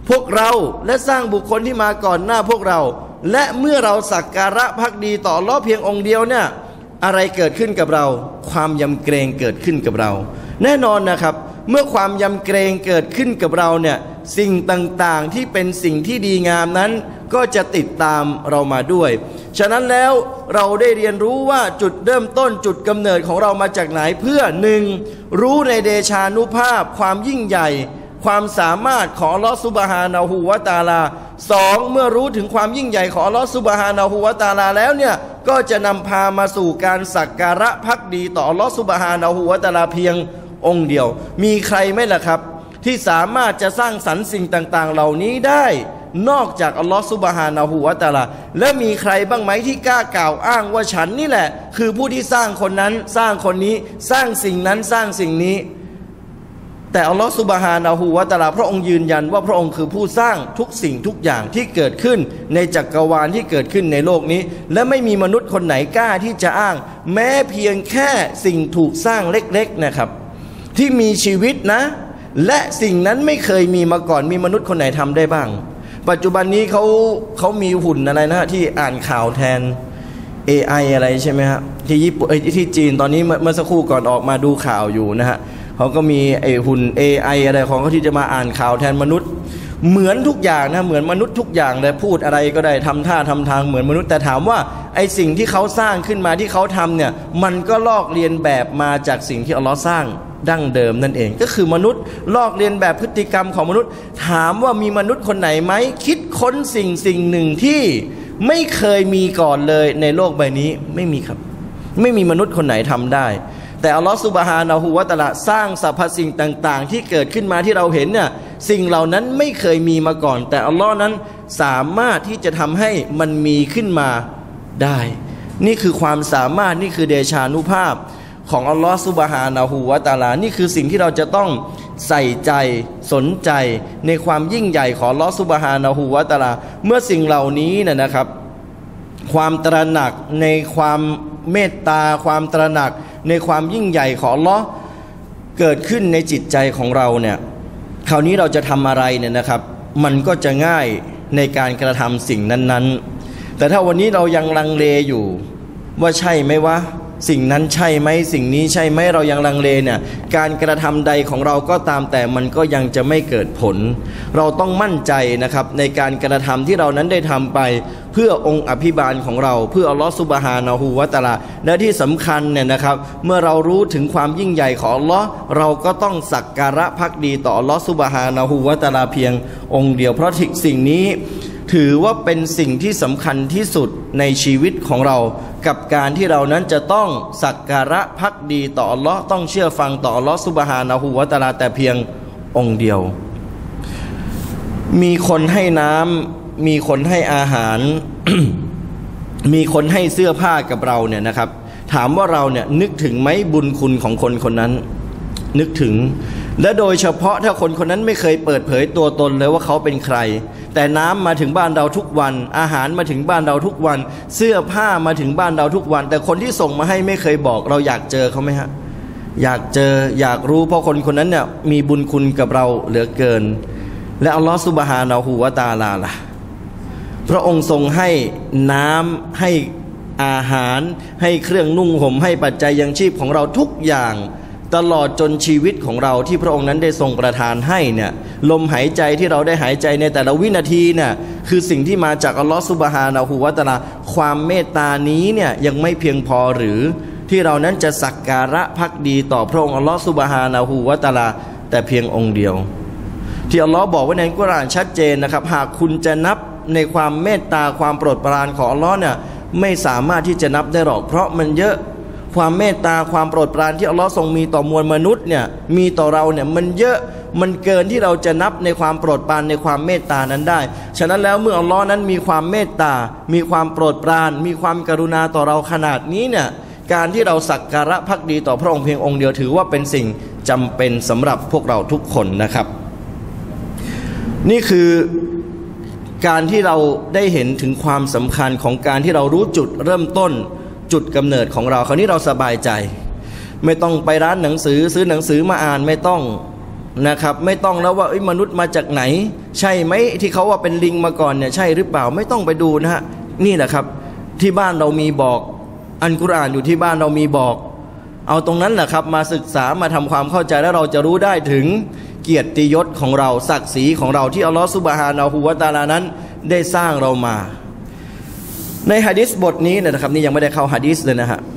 พวกเราและสร้างบุคคลที่มาก่อนหน้าพวกเราและเมื่อเราสักการะภักดีต่ออัลเลาะห์เพียงองค์เดียวเนี่ยอะไรเกิดขึ้นกับเราความยำเกรงเกิดขึ้นกับเราแน่นอนนะครับเมื่อความยำเกรงเกิดขึ้นกับเราเนี่ยสิ่งต่างๆที่เป็นสิ่งที่ดีงามนั้นก็จะติดตามเรามาด้วยฉะนั้นแล้วเราได้เรียนรู้ว่าจุดเริ่มต้นจุดกำเนิดของเรามาจากไหนเพื่อหนึ่งรู้ในเดชานุภาพความยิ่งใหญ่ความสามารถของอัลเลาะห์ซุบฮานะฮูวะตะอาลาสองเมื่อรู้ถึงความยิ่งใหญ่ของอัลเลาะห์ซุบฮานะฮูวะตะอาลาแล้วเนี่ยก็จะนำพามาสู่การสักการะภักดีต่ออัลเลาะห์ซุบฮานะฮูวะตะอาลาเพียงองค์เดียวมีใครไหมล่ะครับที่สามารถจะสร้างสรรค์สิ่งต่างๆเหล่านี้ได้นอกจากอัลลอฮฺซุบฮานะฮูวะตะอาลาและมีใครบ้างไหมที่กล้ากล่าวอ้างว่าฉันนี่แหละคือผู้ที่สร้างคนนั้นสร้างคนนี้สร้างสิ่งนั้นสร้างสิ่งนี้แต่อัลลอฮฺซุบฮานะฮูวะตะอาลาพระองค์ยืนยันว่าพระองค์คือผู้สร้างทุกสิ่งทุกอย่างที่เกิดขึ้นในจักรวาลที่เกิดขึ้นในโลกนี้และไม่มีมนุษย์คนไหนกล้าที่จะอ้างแม้เพียงแค่สิ่งถูกสร้างเล็กๆนะครับที่มีชีวิตนะและสิ่งนั้นไม่เคยมีมาก่อนมีมนุษย์คนไหนทำได้บ้างปัจจุบันนี้เขาเขามีหุ่นอะไรนะที่อ่านข่าวแทน เอ ไอ อะไรใช่ไหมฮะที่ญี่ปุ่นที่จีนตอนนี้เมื่อสักครู่ก่อนออกมาดูข่าวอยู่นะฮะเขาก็มีไอหุ่น เอ ไอ อะไรของเขาที่จะมาอ่านข่าวแทนมนุษย์เหมือนทุกอย่างนะเหมือนมนุษย์ทุกอย่างเลยพูดอะไรก็ได้ทำท่าทำทางเหมือนมนุษย์แต่ถามว่าไอสิ่งที่เขาสร้างขึ้นมาที่เขาทำเนี่ยมันก็ลอกเลียนแบบมาจากสิ่งที่อัลเลาะห์สร้างดั้งเดิมนั่นเองก็คือมนุษย์ลอกเลียนแบบพฤติกรรมของมนุษย์ถามว่ามีมนุษย์คนไหนไหมคิดค้นสิ่งสิ่งหนึ่งที่ไม่เคยมีก่อนเลยในโลกใบนี้ไม่มีครับไม่มีมนุษย์คนไหนทำได้แต่อัลลอฮฺซุบฮานะฮูวะตะอาลาสร้างสรรพสิ่งต่างๆที่เกิดขึ้นมาที่เราเห็นเนี่ยสิ่งเหล่านั้นไม่เคยมีมาก่อนแต่อัลลอฮ์นั้นสามารถที่จะทำให้มันมีขึ้นมาได้นี่คือความสามารถนี่คือเดชานุภาพของอัลลอฮฺซุบฮานะฮูวะตะอาลานี่คือสิ่งที่เราจะต้องใส่ใจสนใจในความยิ่งใหญ่ของอัลลอฮฺซุบฮานะฮูวะตะอาลาเมื่อสิ่งเหล่านี้เนี่ยนะครับความตระหนักในความเมตตาความตระหนักในความยิ่งใหญ่ของอัลลอฮ์เกิดขึ้นในจิตใจของเราเนี่ยคราวนี้เราจะทำอะไรเนี่ยนะครับมันก็จะง่ายในการกระทำสิ่งนั้นๆแต่ถ้าวันนี้เรายังลังเลอยู่ว่าใช่ไหมวะสิ่งนั้นใช่ไหมสิ่งนี้ใช่ไหมเรายังลังเลเนี่ยการกระทำใดของเราก็ตามแต่มันก็ยังจะไม่เกิดผลเราต้องมั่นใจนะครับในการกระทำที่เรานั้นได้ทำไปเพื่อองค์อภิบาลของเราเพื่ออัลลอฮฺซุบฮานะฮูวะตะอาลาและที่สำคัญเนี่ยนะครับเมื่อเรารู้ถึงความยิ่งใหญ่ของอัลลอฮ์เราก็ต้องสักการะภักดีต่ออัลลอฮฺซุบฮานะฮูวะตะอาลาเพียงองค์เดียวเพราะสิ่งนี้ถือว่าเป็นสิ่งที่สำคัญที่สุดในชีวิตของเรากับการที่เรานั้นจะต้องสักการะภักดีต่ออัลลอฮ์ต้องเชื่อฟังต่ออัลลอฮ์ซุบฮานะฮูวะตะอาลาแต่เพียงองค์เดียวมีคนให้น้ำมีคนให้อาหาร มีคนให้เสื้อผ้ากับเราเนี่ยนะครับถามว่าเราเนี่ยนึกถึงไหมบุญคุณของคนคนนั้นนึกถึงและโดยเฉพาะถ้าคนคนนั้นไม่เคยเปิดเผยตัวตนเลยว่าเขาเป็นใครแต่น้ำมาถึงบ้านเราทุกวันอาหารมาถึงบ้านเราทุกวันเสื้อผ้ามาถึงบ้านเราทุกวันแต่คนที่ส่งมาให้ไม่เคยบอกเราอยากเจอเขาไหมฮะอยากเจออยากรู้เพราะคนคนนั้นเนี่ยมีบุญคุณกับเราเหลือเกินและอัลลอฮฺซุบฮานะฮูวะตะอาลาล่ะพระองค์ทรงให้น้ำให้อาหารให้เครื่องนุ่งห่มให้ปัจจัยยังชีพของเราทุกอย่างตลอดจนชีวิตของเราที่พระองค์นั้นได้ทรงประทานให้เนี่ยลมหายใจที่เราได้หายใจในแต่ละวินาทีเนี่ยคือสิ่งที่มาจากอัลลอฮฺซุบฮานะฮูวะตะอาลาความเมตตานี้เนี่ยยังไม่เพียงพอหรือที่เรานั้นจะสักการะภักดีต่อพระองค์อัลลอฮฺซุบฮานะฮูวะตะอาลาแต่เพียงองค์เดียวที่อัลลอฮ์บอกไว้ในกุรอานชัดเจนนะครับหากคุณจะนับในความเมตตาความโปรดปรานของอัลลอฮ์เนี่ยไม่สามารถที่จะนับได้หรอกเพราะมันเยอะความเมตตาความโปรดปรานที่อัลลอฮ์ทรงมีต่อมวลมนุษย์เนี่ยมีต่อเราเนี่ยมันเยอะมันเกินที่เราจะนับในความโปรดปรานในความเมตตานั้นได้ฉะนั้นแล้วเมื่ออัลลอฮ์นั้นมีความเมตตามีความโปรดปรานมีความกรุณาต่อเราขนาดนี้เนี่ยการที่เราสักการะภักดีต่อพระองค์เพียงองค์เดียวถือว่าเป็นสิ่งจำเป็นสำหรับพวกเราทุกคนนะครับนี่คือการที่เราได้เห็นถึงความสำคัญของการที่เรารู้จุดเริ่มต้นจุดกำเนิดของเราคราวนี้เราสบายใจไม่ต้องไปร้านหนังสือซื้อหนังสือมาอ่านไม่ต้องนะครับไม่ต้องแล้วว่ามนุษย์มาจากไหนใช่ไหมที่เขาว่าเป็นลิงมาก่อนเนี่ยใช่หรือเปล่าไม่ต้องไปดูนะฮะนี่แหละครับที่บ้านเรามีบอกอัลกุรอานอยู่ที่บ้านเรามีบอกเอาตรงนั้นแหละครับมาศึกษามาทำความเข้าใจแล้วเราจะรู้ได้ถึงเกียรติยศของเราศักดิ์ศรีของเราที่อัลลอฮฺซุบฮานะฮูวะตะอาลานั้นได้สร้างเรามาในหะดีษบทนี้นะครับนี่ยังไม่ได้เข้าหะดีษเลยนะฮะ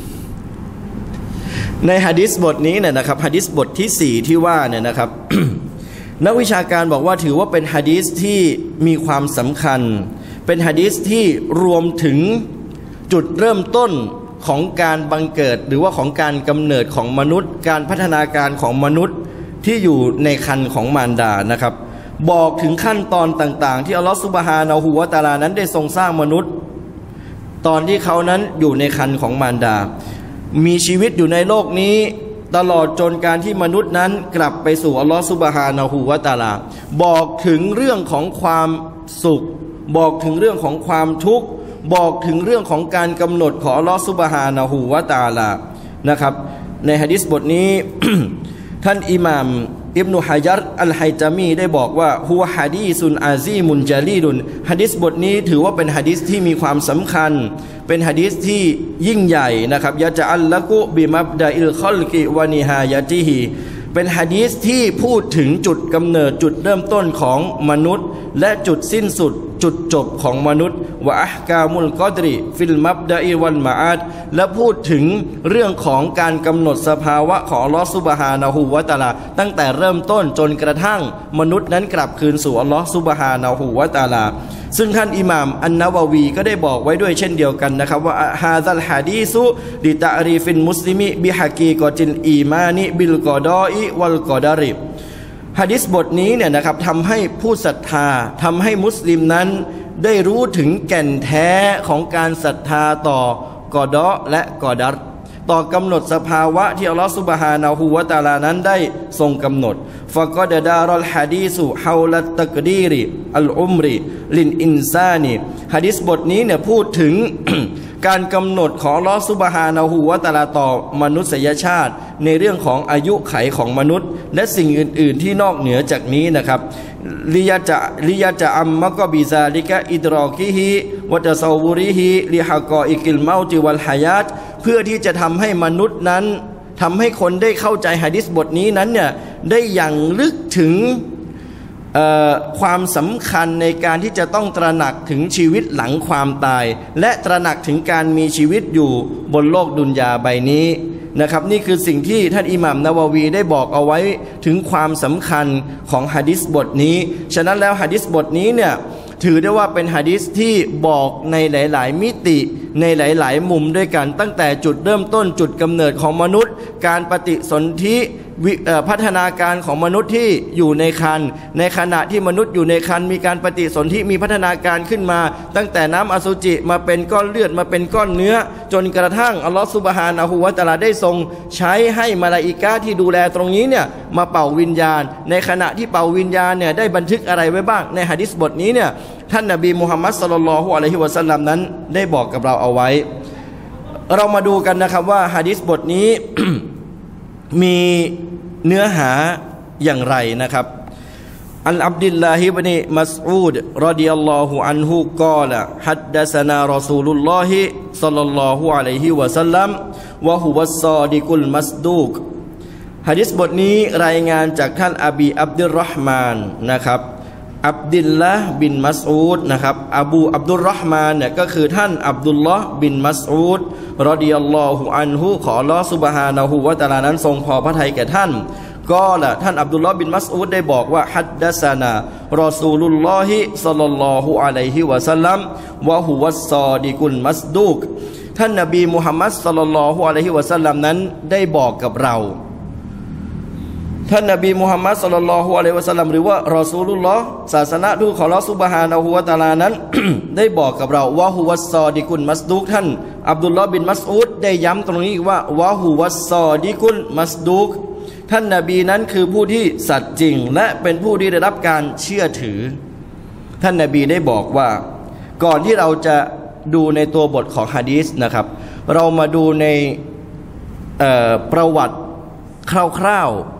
ในหะดีษบทนี้เนี่ยนะครับหะดีษบทที่สี่ที่ว่าเนี่ยนะครับ นักวิชาการบอกว่าถือว่าเป็นหะดีษที่มีความสำคัญเป็นหะดีษที่รวมถึงจุดเริ่มต้นของการบังเกิดหรือว่าของการกำเนิดของมนุษย์การพัฒนาการของมนุษย์ที่อยู่ในครรภ์ของมารดานะครับบอกถึงขั้นตอนต่างๆที่อัลลอฮฺซุบฮานะฮูวะตะอาลานั้นได้ทรงสร้างมนุษย์ตอนที่เขานั้นอยู่ในครรภ์ของมารดามีชีวิตอยู่ในโลกนี้ตลอดจนการที่มนุษย์นั้นกลับไปสู่อัลลอฮฺซุบฮานะฮูวะตะอาลาบอกถึงเรื่องของความสุขบอกถึงเรื่องของความทุกข์บอกถึงเรื่องของการกำหนดของอัลลอฮฺซุบฮานะฮูวะตะอาลานะครับในหะดีษบทนี้ ท่านอิหม่ามอิบนุฮะญัรอัลไฮตามีได้บอกว่าฮุวะฮะดีซุนอาซีมุนจาลีดุนหะดีษบทนี้ถือว่าเป็นหะดีษที่มีความสำคัญเป็นหะดีษที่ยิ่งใหญ่นะครับยะจะอัลละกุบิมับดาอิลคอลกิวะนิฮายะติฮิเป็นหะดีษที่พูดถึงจุดกำเนิดจุดเริ่มต้นของมนุษย์และจุดสิ้นสุดจุดจบของมนุษย์วะอะห์กามุลกอดริฟิลมับดาอิวัลมะอาดและพูดถึงเรื่องของการกำหนดสภาวะของอัลลอฮฺซุบฮานะฮูวะตะอาลาตั้งแต่เริ่มต้นจนกระทั่งมนุษย์นั้นกลับคืนสู่อัลลอฮฺซุบฮานะฮูวะตะอาลาซึ่งท่านอิหม่ามอันนะวะวีก็ได้บอกไว้ด้วยเช่นเดียวกันนะครับว่าฮาซัลฮะดีซุลิตะรีฟินมุสลิมิบิฮะกีกอติลอีมานิบิลกอดออิวัลกอดาริหะดีษบทนี้เนี่ยนะครับทำให้ผู้ศรัทธาทำให้มุสลิมนั้นได้รู้ถึงแก่นแท้ของการศรัทธาต่อกอดอและกอดัรต่อกำหนดสภาวะที่อัลลอฮฺซุบฮานะฮูวะตะอาลานั้นได้ทรงกำหนดฟะกอดดารัลฮะดีซุฮาวลัตตักดีริอัลอุมริลินอินซานีหะดีษบทนี้เนี่ยพูดถึง การกำหนดของอัลลอฮฺซุบฮานะฮูวะตะอาลาต่อมนุษยชาติในเรื่องของอายุไขของมนุษย์และสิ่งอื่นๆที่นอกเหนือจากนี้นะครับลิยะจะลิยะจะอัมมะกอบิซาลิกะอิดรอกิฮิวะตะซอวุริฮิลิฮะกออิกิลเมาติวัลฮะยาตเพื่อที่จะทำให้มนุษย์นั้นทำให้คนได้เข้าใจหะดีษบทนี้นั้นเนี่ยได้อย่างลึกถึงความสำคัญในการที่จะต้องตระหนักถึงชีวิตหลังความตายและตระหนักถึงการมีชีวิตอยู่บนโลกดุนยาใบนี้นะครับนี่คือสิ่งที่ท่านอิหม่ามนะวะวีได้บอกเอาไว้ถึงความสำคัญของหะดีษบทนี้ฉะนั้นแล้วหะดีษบทนี้เนี่ยถือได้ว่าเป็นหะดีษที่บอกในหลายๆมิติในหลายๆมุมด้วยกันตั้งแต่จุดเริ่มต้นจุดกำเนิดของมนุษย์การปฏิสนธิพัฒนาการของมนุษย์ที่อยู่ในครรภ์ในขณะที่มนุษย์อยู่ในครรภ์มีการปฏิสนธิมีพัฒนาการขึ้นมาตั้งแต่น้ำอสุจิมาเป็นก้อนเลือดมาเป็นก้อนเนื้อจนกระทั่งอัลลอฮฺซุบฮานะฮูวะตะอาลาได้ทรงใช้ให้มลาอิกะฮ์ที่ดูแลตรงนี้เนี่ยมาเป่าวิญญาณในขณะที่เป่าวิญญาณเนี่ยได้บันทึกอะไรไว้บ้างในหะดีษบทนี้เนี่ยท่านนบีมุฮัมมัดศ็อลลัลลอฮุอะลัยฮิวะซัลลัมนั้นได้บอกกับเราเอาไว้เรามาดูกันนะครับว่าหะดีษบทนี้ มีเนื้อหาอย่างไรนะครับอันอับดุลลาฮิบนิมัสอูดรอฎิยัลลอฮุอันฮุกอละฮัดดะซะนารอซูลุลลอฮิศ็อลลัลลอฮุอะลัยฮิวะซัลลัมวะฮุวัสซอดิกุลมัสดูกหะดีษบทนี้รายงานจากท่านอบีอับดุลรอห์มานนะครับอับดุลละบินมัสอูดนะครับอบูอับดุลรอห์มานเนี่ยก็คือท่านอับดุลลอฮ์บินมัสอูดรอฎิยัลลอฮุอันฮุขออัลเลาะห์ซุบฮานะฮูวะตะอาลานั้นทรงพอพระทัยแก่ท่านก็ละท่านอับดุลลอฮ์บินมัสอูดได้บอกว่าฮัดดะซะนารอซูลุลลอฮิศ็อลลัลลอฮุอะลัยฮิวะซัลลัมวะฮุวัสซอดิกุลมัสดูกท่านนบีมุฮัมมัดศ็อลลัลลอฮุอะลัยฮิวะซัลลัมนั้นได้บอกกับเราท่านนบีมุฮัมมัดศ็อลลัลลอฮุอะลัยฮิวะซัลลัมหรือว่ารอซูลุลลอฮ์ศาสนาทูตของอัลเลาะห์ซุบฮานะฮูวะตะอาลานั้น ได้บอกกับเราวะฮุวัสซอดิกุลมัสดูกท่านอับดุลลอฮ์บินมัสอูดได้ย้ำตรงนี้อีกว่าวะฮุวัสซอดิกุลมัสดูกท่านนบีนั้นคือผู้ที่สัตย์จริงและเป็นผู้ที่ได้รับการเชื่อถือท่านนบีได้บอกว่าก่อนที่เราจะดูในตัวบทของหะดีษนะครับเรามาดูในประวัติคร่าวๆ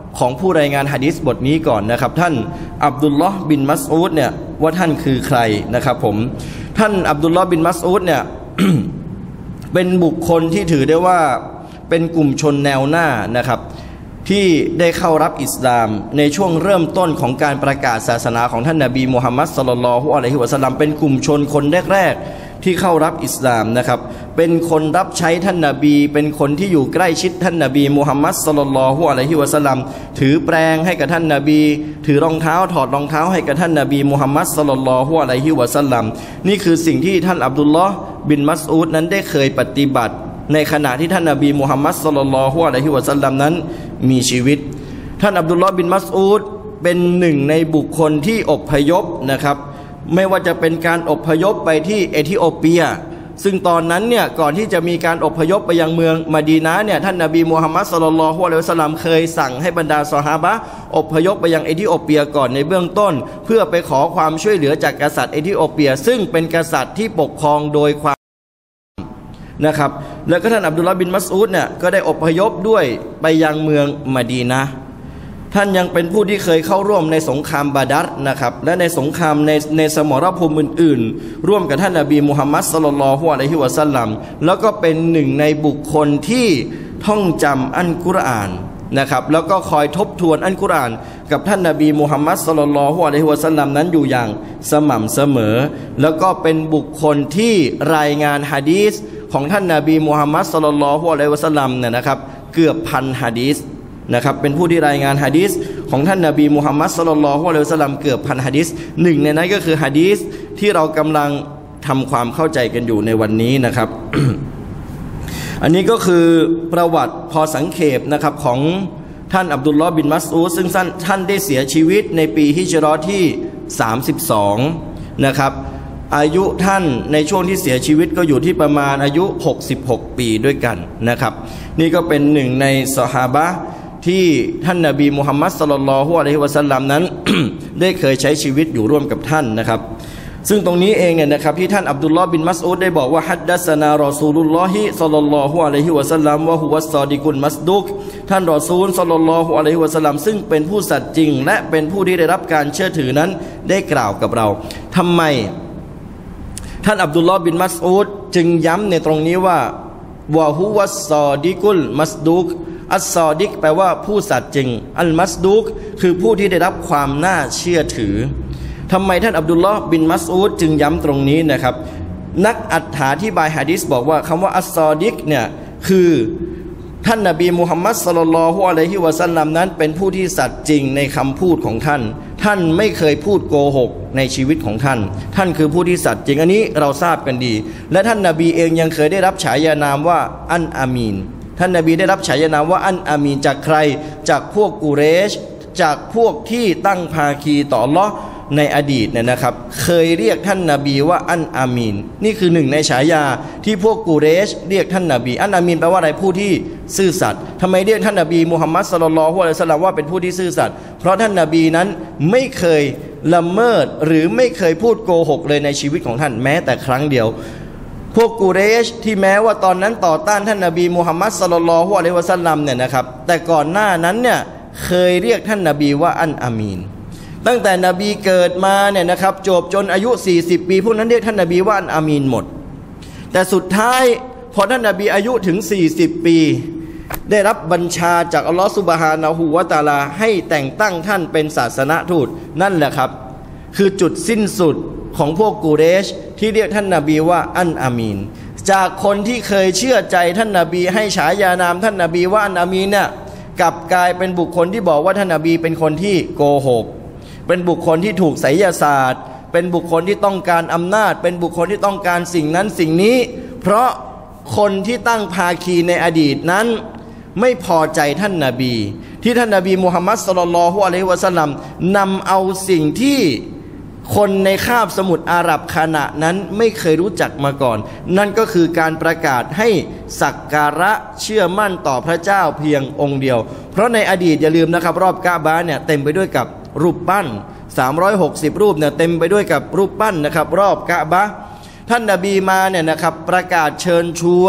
ของผู้รายงานหะดีษบทนี้ก่อนนะครับท่านอับดุลลอฮ์บินมัสอูดเนี่ยว่าท่านคือใครนะครับผมท่านอับดุลลอฮ์บินมัสอูดเนี่ย เป็นบุคคลที่ถือได้ว่าเป็นกลุ่มชนแนวหน้านะครับที่ได้เข้ารับอิสลามในช่วงเริ่มต้นของการประกาศศาสนาของท่านนบีมุฮัมมัดศ็อลลัลลอฮุอะลัยฮิวะซัลลัมเป็นกลุ่มชนคนแรกๆที่เข้ารับอิสลามนะครับเป็นคนรับใช้ท่านนบีเป็นคนที่อยู่ใกล้ชิดท่านนบีมุฮัมมัดศ็อลลัลลอฮุอะลัยฮิวะซัลลัมถือแปรงให้กับท่านนบีถือรองเท้าถอดรองเท้าให้กับท่านนบีมุฮัมมัดศ็อลลัลลอฮุอะลัยฮิวะซัลลัมนี่คือสิ่งที่ท่านอับดุลลอฮ์บินมัสอูดนั้นได้เคยปฏิบัติในขณะที่ท่านนบีมุฮัมมัดศ็อลลัลลอฮุอะลัยฮิวะซัลลัมนั้นมีชีวิตท่านอับดุลลอฮ์บินมัสอูดเป็นหนึ่งในบุคคลที่อพยพนะครับไม่ว่าจะเป็นการอพยพไปที่เอธิโอเปียซึ่งตอนนั้นเนี่ยก่อนที่จะมีการอพยพไปยังเมืองมะดีนะห์เนี่ยท่านนบีมุฮัมมัดศ็อลลัลลอฮุอะลัยฮิวะซัลลัมเคยสั่งให้บรรดาซอฮาบะห์อพยพไปยังเอธิโอเปียก่อนในเบื้องต้นเพื่อไปขอความช่วยเหลือจากกษัตริย์เอธิโอเปียซึ่งเป็นกษัตริย์ที่ปกครองโดยความนะครับแล้วก็ท่านอับดุลลอฮ์บินมัสอูดเนี่ยก็ได้อพยพด้วยไปยังเมืองมะดีนะห์ท่านยังเป็นผู้ที่เคยเข้าร่วมในสงครามบาดัรนะครับและในสงครามในในสมรภูมิอื่นๆร่วมกับท่านนบีมุฮัมมัดศ็อลลัลลอฮุอะลัยฮิวะซัลลัมแล้วก็เป็นหนึ่งในบุคคลที่ท่องจำอัลกุรอานนะครับแล้วก็คอยทบทวนอัลกุรอานกับท่านนบีมุฮัมมัดศ็อลลัลลอฮุอะลัยฮิวะซัลลัมนั้นอยู่อย่างสม่ำเสมอแล้วก็เป็นบุคคลที่รายงานหะดีษของท่านนบีมุฮัมมัดศ็อลลัลลอฮุอะลัยฮิวะซัลลัมเนี่ยนะครับเกือบพันหะดีษนะครับเป็นผู้ที่รายงานหะดีษของท่านนบีมุฮัมมัดศ็อลลัลลอฮุอะลัยฮิวะซัลลัมเกือบพันหะดีษหนึ่งในนั้นก็คือหะดีษที่เรากำลังทำความเข้าใจกันอยู่ในวันนี้นะครับ อันนี้ก็คือประวัติพอสังเขปนะครับของท่านอับดุลลอฮ์บินมัสอูดซึ่งท่านได้เสียชีวิตในปีฮิจเราะห์ที่สามสิบสองนะครับอายุท่านในช่วงที่เสียชีวิตก็อยู่ที่ประมาณอายุหกสิบหกปีด้วยกันนะครับนี่ก็เป็นหนึ่งในซอฮาบะห์ที่ท่านนบีมุฮัมมัดศ็อลลัลลอฮุอะลัยฮิวะซัลลัมนั้น ได้เคยใช้ชีวิตอยู่ร่วมกับท่านนะครับซึ่งตรงนี้เองเนี่ยนะครับที่ท่านอับดุลลอฮ์บินมัสอูดได้บอกว่าฮัดดัสนารอซูลุลลอฮิศ็อลลัลลอฮุอะลัยฮิวะซัลลัมวะฮุวัสซอดิกุลมัสดุกท่านรอซูลศ็อลลัลลอฮุอะลัยฮิวะซัลลัมซึ่งเป็นผู้สัตย์จริงและเป็นผู้ที่ได้รับการเชื่อถือนั้นได้กล่าวกับเราทำไมท่านอับดุลลอฮ์บินมัสอูดจึงย้ำในตรงนี้ว่าวะฮุวัสซอดิกุลมัสดุกอัสซอดิกแปลว่าผู้สัตย์จริงอัลมัสดุกคือผู้ที่ได้รับความน่าเชื่อถือทำไมท่านอับดุลลอฮ์บินมัสอูดจึงย้ำตรงนี้นะครับนักอธิบายหะดีษบอกว่าคำว่าอัสซอดิกเนี่ยคือท่านนบีมุฮัมมัดศ็อลลัลลอฮุอะลัยฮิวะซัลลัมนั้นเป็นผู้ที่สัตย์จริงในคำพูดของท่านท่านไม่เคยพูดโกหกในชีวิตของท่านท่านคือผู้ที่สัตย์จริงอันนี้เราทราบกันดีและท่านนบีเองยังเคยได้รับฉายานามว่าอันอามีนท่านนบีได้รับฉายานามว่าอันอามีนจากใครจากพวกกุเรชจากพวกที่ตั้งภาคีต่ออัลเลาะห์ในอดีตเนี่ยนะครับเคยเรียกท่านนบีว่าอันอามีนนี่คือหนึ่งในฉายาที่พวกกุเรชเรียกท่านนบีอันอามีนแปลว่าอะไรผู้ที่ซื่อสัตย์ทำไมเรียกท่านนบีมุฮัมมัดศ็อลลัลลอฮุอะลัยฮิวะซัลลัมว่าเป็นผู้ที่ซื่อสัตย์เพราะท่านนบีนั้นไม่เคยละเมิดหรือไม่เคยพูดโกหกเลยในชีวิตของท่านแม้แต่ครั้งเดียวพวกกุเรชที่แม้ว่าตอนนั้นต่อต้านท่านนบีมุฮัมมัดศ็อลลัลลอฮุอะลัยฮิวะซัลลัมเนี่ยนะครับแต่ก่อนหน้านั้นเนี่ยเคยเรียกท่านนบีว่าอันอามีนตั้งแต่นบีเกิดมาเนี่ยนะครับจบจนอายุสี่สิบปีพวกนั้นเรียกท่านนบีว่าอันอามีนหมดแต่สุดท้ายพอท่านนบีอายุถึงสี่สิบปีได้รับบัญชาจากอัลลอฮฺซุบฮานะฮูวะตะอาลาให้แต่งตั้งท่านเป็นศาสนทูตนั่นแหละครับคือจุดสิ้นสุดของพวกกุเรชที่เรียกท่านนบีว่าอันอามีนจากคนที่เคยเชื่อใจท่านนบีให้ฉายานามท่านนบีว่าอันอามีนเนี่ยกลับกลายเป็นบุคคลที่บอกว่าท่านนบีเป็นคนที่โกหกเป็นบุคคลที่ถูกไสยศาสตร์เป็นบุคคลที่ต้องการอำนาจเป็นบุคคลที่ต้องการสิ่งนั้นสิ่งนี้เพราะคนที่ตั้งภาคีในอดีตนั้นไม่พอใจท่านนบีที่ท่านนบีมุฮัมมัดศ็อลลัลลอฮุอะลัยฮิวะซัลลัมนำเอาสิ่งที่คนในคาบสมุทรอาหรับขณะนั้นไม่เคยรู้จักมาก่อนนั่นก็คือการประกาศให้สักการะเชื่อมั่นต่อพระเจ้าเพียงองค์เดียวเพราะในอดีตอย่าลืมนะครับรอบกะบะห์เนี่ยเต็มไปด้วยกับรูปปั้นสามร้อยหกสิบรูปเนี่ยเต็มไปด้วยกับรูปปั้นนะครับรอบกะบะห์ท่านนบีมาเนี่ยนะครับประกาศเชิญชวน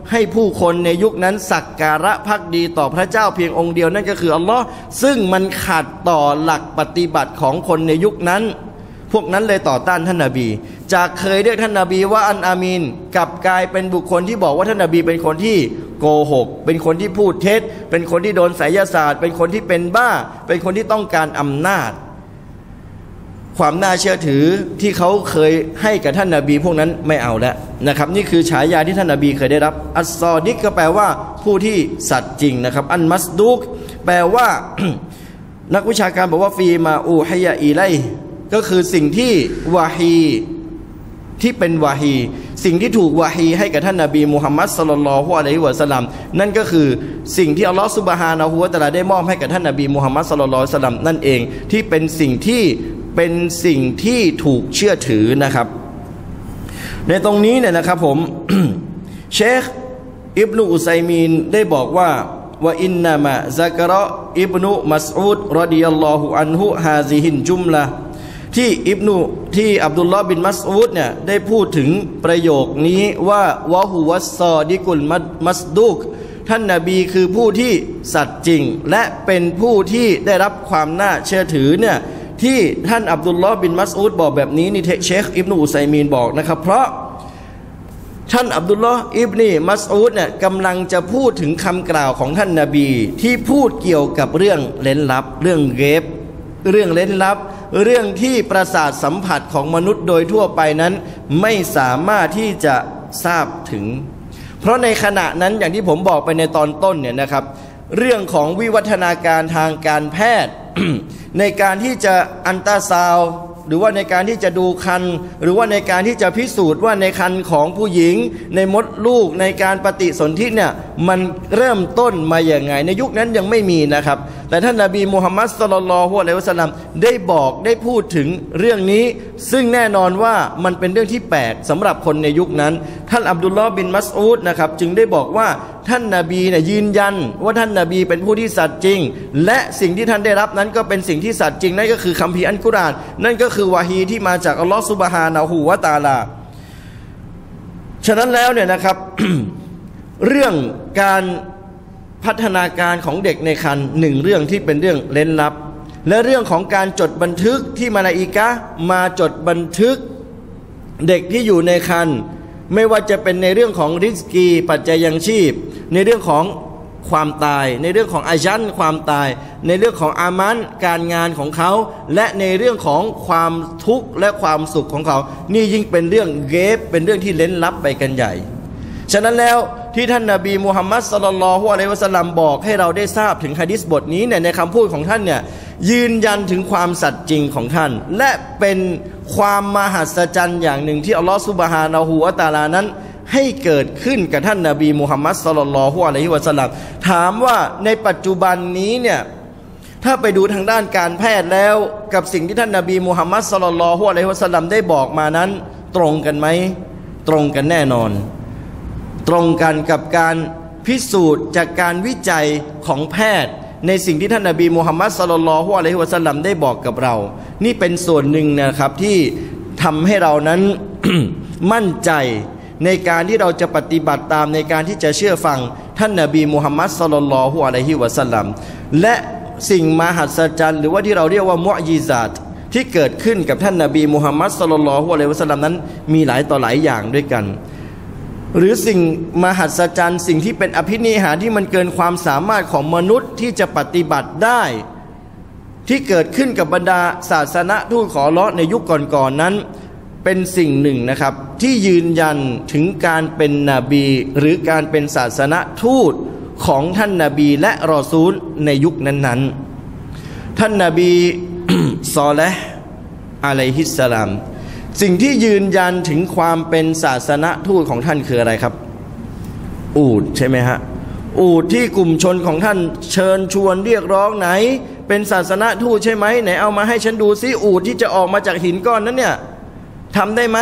ให้ผู้คนในยุคนั้นสักการะภักดีต่อพระเจ้าเพียงองค์เดียวนั่นก็คืออัลลอฮ์ซึ่งมันขัดต่อหลักปฏิบัติของคนในยุคนั้นพวกนั้นเลยต่อต้านท่านนบีจากเคยเรียกท่านนบีว่าอันอามีนกลับกลายเป็นบุคคลที่บอกว่าท่านนบีเป็นคนที่โกหกเป็นคนที่พูดเท็จเป็นคนที่โดนไสยศาสตร์เป็นคนที่เป็นบ้าเป็นคนที่ต้องการอำนาจความน่าเชื่อถือที่เขาเคยให้กับท่านนบีพวกนั้นไม่เอาแล้วนะครับนี่คือฉายาที่ท่านนบีเคยได้รับอัสซอดิกก็แปลว่าผู้ที่สัตย์จริงนะครับอันมัสดุกแปลว่า นักวิชาการบอกว่าฟีมาอูฮิยะอีไลก็คือสิ่งที่วาฮีที่เป็นวาฮีสิ่งที่ถูกวาฮีให้กับท่านนบีมุฮัมมัดศ็อลลัลลอฮุอะลัยฮิวะซัลลัมนั่นก็คือสิ่งที่อัลลอฮฺซุบฮานะฮูวะตะอาลาได้มอบให้กับท่านนบีมุฮัมมัดศ็อลลัลลอฮุอะลัยฮิวะซัลลัมนั่นเองที่เป็นสิ่งที่เป็นสิ่งที่ถูกเชื่อถือนะครับในตรงนี้เนี่ยนะครับผม เชคอิบนุอุซัยมีนได้บอกว่าว่าอินนามะซักเราะห์อิบนุมัสอูดรอฎิยัลลอฮุอันฮุฮาซิฮินจุมละที่อิบนุที่อับดุลลอฮ์บินมัสอูดเนี่ยได้พูดถึงประโยคนี้ว่าวะฮุวัสซอดิกุลมัสดุกท่านนบีคือผู้ที่สัตย์จริงและเป็นผู้ที่ได้รับความน่าเชื่อถือเนี่ยที่ท่านอับดุลลอฮ์บินมัสอูดบอกแบบนี้นี่เชคอิบนุอุซัยมีนบอกนะครับเพราะท่านอับดุลลอฮ์อิบนีมัสอูดเนี่ยกำลังจะพูดถึงคำกล่าวของท่านนบีที่พูดเกี่ยวกับเรื่องเร้นลับเรื่องเกฟเรื่องเร้นลับเรื่องที่ประสาทสัมผัสของมนุษย์โดยทั่วไปนั้นไม่สามารถที่จะทราบถึงเพราะในขณะนั้นอย่างที่ผมบอกไปในตอนต้นเนี่ยนะครับเรื่องของวิวัฒนาการทางการแพทย์ ในการที่จะอัลตราซาวด์หรือว่าในการที่จะดูครรภ์หรือว่าในการที่จะพิสูจน์ว่าในครรภ์ของผู้หญิงในมดลูกในการปฏิสนธิเนี่ยมันเริ่มต้นมาอย่างไงในยุคนั้นยังไม่มีนะครับแต่ท่านนบีมุฮัมมัดศ็อลลัลลอฮุอะลัยฮิวะซัลลัมได้บอกได้พูดถึงเรื่องนี้ซึ่งแน่นอนว่ามันเป็นเรื่องที่แปลกสำหรับคนในยุคนั้นท่านอับดุลลอฮ์บินมัสอูดนะครับจึงได้บอกว่าท่านนบีเนี่ยยืนยันว่าท่านนบีเป็นผู้ที่สัตย์จริงและสิ่งที่ท่านได้รับนั้นก็เป็นสิ่งที่สัตย์จริงนั่นก็คือคัมภีร์อัลกุรอานนั่นก็คือวะฮีที่มาจากอัลลอฮฺซุบฮานะฮูวะตะอาลาฉะนั้นแล้วเนี่ยนะครับ เรื่องการพัฒนาการของเด็กในครรภ์หนึ่งเรื่องที่เป็นเรื่องเร้นลับและเรื่องของการจดบันทึกที่มลาอิกะห์มาจดบันทึกเด็กที่อยู่ในครรภ์ไม่ว่าจะเป็นในเรื่องของริสกีปัจจัยยังชีพในเรื่องของความตายในเรื่องของอาญันความตายในเรื่องของอามันการงานของเขาและในเรื่องของความทุกข์และความสุขของเขานี่ยิ่งเป็นเรื่องเกฟเป็นเรื่องที่เร้นลับไปกันใหญ่ฉะนั้นแล้วที่ท่านนบีมุฮัมมัดศ็อลลัลลอฮุอะลัยฮิวะซัลลัมบอกให้เราได้ทราบถึงหะดีษบทนี้เนี่ยในคำพูดของท่านเนี่ยยืนยันถึงความสัตย์จริงของท่านและเป็นความมหัศจรรย์อย่างหนึ่งที่อัลลอฮฺซุบฮานะฮูวะตะอาลานั้นให้เกิดขึ้นกับท่านนบีมุฮัมมัดศ็อลลัลลอฮุอะลัยฮิวะซัลลัมถามว่าในปัจจุบันนี้เนี่ยถ้าไปดูทางด้านการแพทย์แล้วกับสิ่งที่ท่านนบีมุฮัมมัดศ็อลลัลลอฮุอะลัยฮิวะซัลลัมได้บอกมานั้นตรงกันไหมตรงกันแน่นอนตรงกันกับการพิสูจน์จากการวิจัยของแพทย์ในสิ่งที่ท่านนบีมุฮัมมัดศ็อลลัลลอฮุอะลัยฮิวะซัลลัมได้บอกกับเรานี่เป็นส่วนหนึ่งนะครับที่ทำให้เรานั้น มั่นใจในการที่เราจะปฏิบัติตามในการที่จะเชื่อฟังท่านนบีมุฮัมมัดศ็อลลัลลอฮุอะลัยฮิวะซัลลัมและสิ่งมหัศจรรย์หรือว่าที่เราเรียกว่ามุอญิซาตที่เกิดขึ้นกับท่านนบีมุฮัมมัดศ็อลลัลลอฮุอะลัยฮิวะซัลลัมนั้นมีหลายต่อหลายอย่างด้วยกันหรือสิ่งมหัศจรรย์สิ่งที่เป็นอภินิหารที่มันเกินความสามารถของมนุษย์ที่จะปฏิบัติได้ที่เกิดขึ้นกับบรรดาศาสนทูตของอัลเลาะห์ในยุคก่อนๆนั้นเป็นสิ่งหนึ่งนะครับที่ยืนยันถึงการเป็นนบีหรือการเป็นศาสนทูตของท่านนบีและรอซูลในยุคนั้นๆท่านนบี ซอเลห์อะลัยฮิสสลามสิ่งที่ยืนยันถึงความเป็นศาสนทูตของท่านคืออะไรครับอูฐใช่ไหมฮะอูฐที่กลุ่มชนของท่านเชิญชวนเรียกร้องไหนเป็นศาสนทูตใช่ไหมไหนเอามาให้ฉันดูซิอูฐที่จะออกมาจากหินก้อนนั้นเนี่ยทำได้ไหม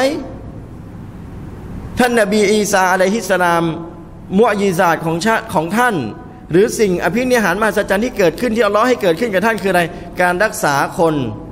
ท่านนบีอีสาอะลัยฮิสสลามมุอญิซาตของชาของท่านหรือสิ่งอภินิหารมหัศจรรย์ที่เกิดขึ้นที่อัลเลาะห์ให้เกิดขึ้นกับท่านคืออะไรการรักษาคน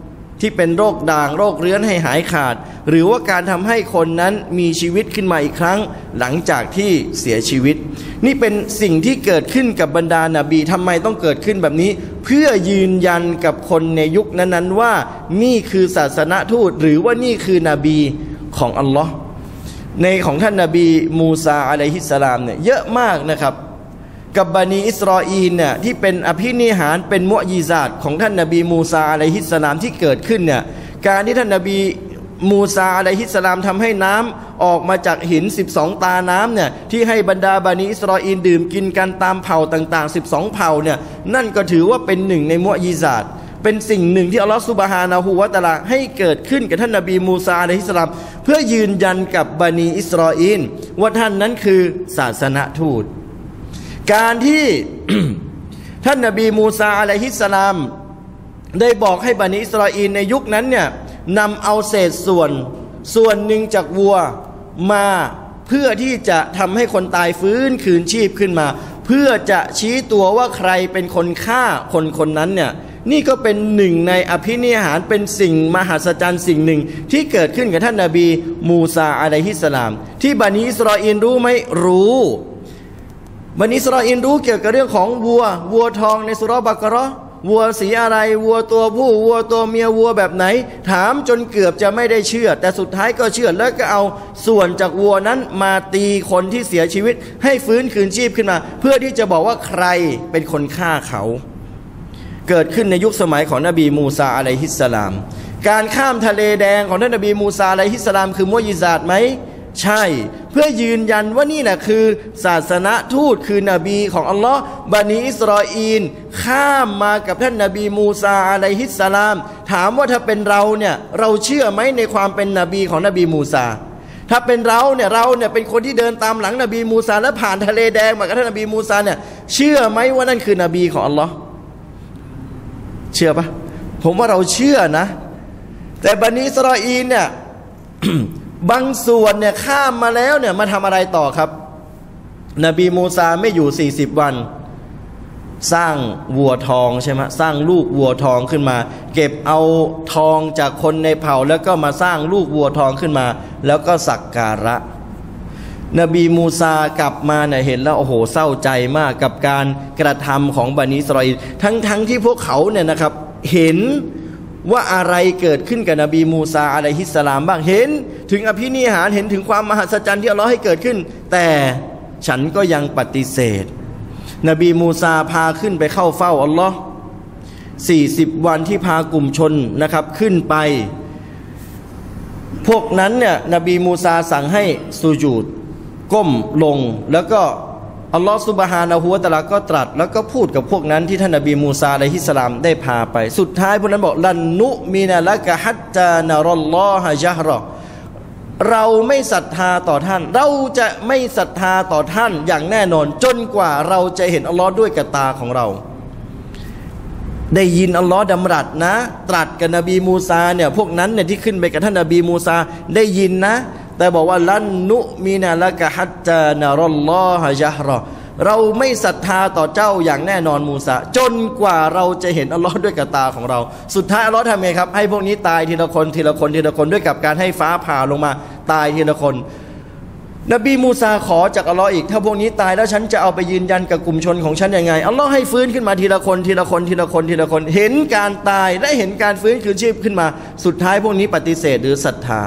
ที่เป็นโรคด่างโรคเรื้อนให้หายขาดหรือว่าการทำให้คนนั้นมีชีวิตขึ้นมาอีกครั้งหลังจากที่เสียชีวิตนี่เป็นสิ่งที่เกิดขึ้นกับบรรดานาบีทำไมต้องเกิดขึ้นแบบนี้เพื่อยืนยันกับคนในยุคนั้นๆว่านี่คือศาสนทูตหรือว่านี่คือนบีของอัลลอฮ์ในของท่านนบีมูซาอะลัยฮิสสลามเนี่ยเยอะมากนะครับกับบันิอิสราอีลเนี่ยที่เป็นอภินิหารเป็นมุอ์ญิซาตของท่านนบีมูซาอะลัยฮิสสลามที่เกิดขึ้นเนี่ยการที่ท่านนบีมูซาอะลัยฮิสสลามทำให้น้ำออกมาจากหินสิบสองตาน้ำเนี่ยที่ให้บรรดาบันิอิสราอีลดื่มกินกันตามเผ่าต่างๆสิบสองเผ่าเนี่ยนั่นก็ถือว่าเป็นหนึ่งในมุอ์ญิซาตเป็นสิ่งหนึ่งที่อัลลอฮฺซุบฮานะฮูวะตะอาลาให้เกิดขึ้นกับท่านนบีมูซาอะลัยฮิสสลามเพื่อยืนยันกับบันิอิสราอีลว่าท่านนั้นคือศาสนทูตการที่ ท่านนบีมูซาอะลัยฮิสสลามได้บอกให้บันิอิสราอีลในยุคนั้นเนี่ยนำเอาเศษส่วนส่วนหนึ่งจากวัวมาเพื่อที่จะทำให้คนตายฟื้นคืนชีพขึ้นมาเพื่อจะชี้ตัวว่าใครเป็นคนฆ่าคนคนนั้นเนี่ยนี่ก็เป็นหนึ่งในอภินิหารเป็นสิ่งมหัศจรรย์สิ่งหนึ่งที่เกิดขึ้นกับท่านนบีมูซาอะลัยฮิสสลามที่บันิอิสราอีลรู้ไหมรู้บันิอิสราอีลรู้เกี่ยวกับเรื่องของวัววัวทองในสุเราะห์บักเราะห์วัวสีอะไรวัวตัวผู้วัวตัวเมียวัวแบบไหนถามจนเกือบจะไม่ได้เชื่อแต่สุดท้ายก็เชื่อแล้วก็เอาส่วนจากวัวนั้นมาตีคนที่เสียชีวิตให้ฟื้นคืนชีพขึ้นมาเพื่อที่จะบอกว่าใครเป็นคนฆ่าเขาเกิดขึ้นในยุคสมัยของนบีมูซาอะลัยฮิสสลามการข้ามทะเลแดงของท่านนบีมูซาอะลัยฮิสสลามคือมุอ์ญิซาตไหมใช่เพื่อยืนยันว่านี่แหละคือศาสนทูตคือนบีของอัลลอฮ์บันิอิสราอีลข้ามมากับท่านนบีมูซาอะลัยฮิสสลามถามว่าถ้าเป็นเราเนี่ยเราเชื่อไหมในความเป็นนบีของนบีมูซาถ้าเป็นเราเนี่ยเราเนี่ยเป็นคนที่เดินตามหลังนบีมูซาและผ่านทะเลแดงมากับท่านนบีมูซาเนี่ยเชื่อไหมว่านั่นคือนบีของอัลลอฮ์เชื่อปะผมว่าเราเชื่อนะแต่บันิอิสราอีลเนี่ย บางส่วนเนี่ยข้ามมาแล้วเนี่ยมาทำอะไรต่อครับนบีมูซาไม่อยู่สี่สิบวันสร้างวัวทองใช่ไหมสร้างลูกวัวทองขึ้นมาเก็บเอาทองจากคนในเผ่าแล้วก็มาสร้างลูกวัวทองขึ้นมาแล้วก็สักการะนบีมูซากลับมาเนี่ยเห็นแล้วโอ้โหเศร้าใจมากกับการกระทำของบันิอิสราอีลทั้งๆ ท, ที่พวกเขาเนี่ยนะครับเห็นว่าอะไรเกิดขึ้นกับนบีมูซาอะลัยฮิสสลามบ้างเห็นถึงอภินิหารเห็นถึงความมหัศจรรย์ที่อัลเลาะห์ให้เกิดขึ้นแต่ฉันก็ยังปฏิเสธนบีมูซาพาขึ้นไปเข้าเฝ้าอัลเลาะห์สี่สิบวันที่พากลุ่มชนนะครับขึ้นไปพวกนั้นเนี่ยนบีมูซาสั่งให้สุญูดก้มลงแล้วก็อัลลอฮฺซุบฮานะฮูวะตะอาลาก็ตรัสแล้วก็พูดกับพวกนั้นที่ท่านนบีมูซาอะลัยฮิสสลามได้พาไปสุดท้ายพวกนั้นบอกลันนุมินะละกะฮัตตานะรัลลอฮะญะฮรอเราไม่ศรัทธาต่อท่านเราจะไม่ศรัทธาต่อท่านอย่างแน่นอนจนกว่าเราจะเห็นอัลลอฮ์ด้วยกับตาของเราได้ยินอัลลอฮ์ดำรัสนะตรัสกับนบีมูซาเนี่ยพวกนั้นเนี่ยที่ขึ้นไปกับท่านนบีมูซาได้ยินนะแต่บอกว่าลันนุมินะละกะฮัตตานะรัลลอฮะญะฮรอเราไม่ศรัทธาต่อเจ้าอย่างแน่นอนมูซาจนกว่าเราจะเห็นอัลลอฮ์ด้วยกับตาของเราสุดท้ายอัลลอฮ์ทำไงครับให้พวกนี้ตายทีละคนทีละคนทีละคนด้วยกับการให้ฟ้าผ่าลงมาตายทีละคนนบีมูซาขอจากอัลลอฮ์อีกถ้าพวกนี้ตายแล้วฉันจะเอาไปยืนยันกับกลุ่มชนของฉันยังไงอัลลอฮ์ให้ฟื้นขึ้นมาทีละคนทีละคนทีละคนทีละคนเห็นการตายและเห็นการฟื้นคืนชีพขึ้นมาสุดท้ายพวกนี้ปฏิเสธหรือศรัทธา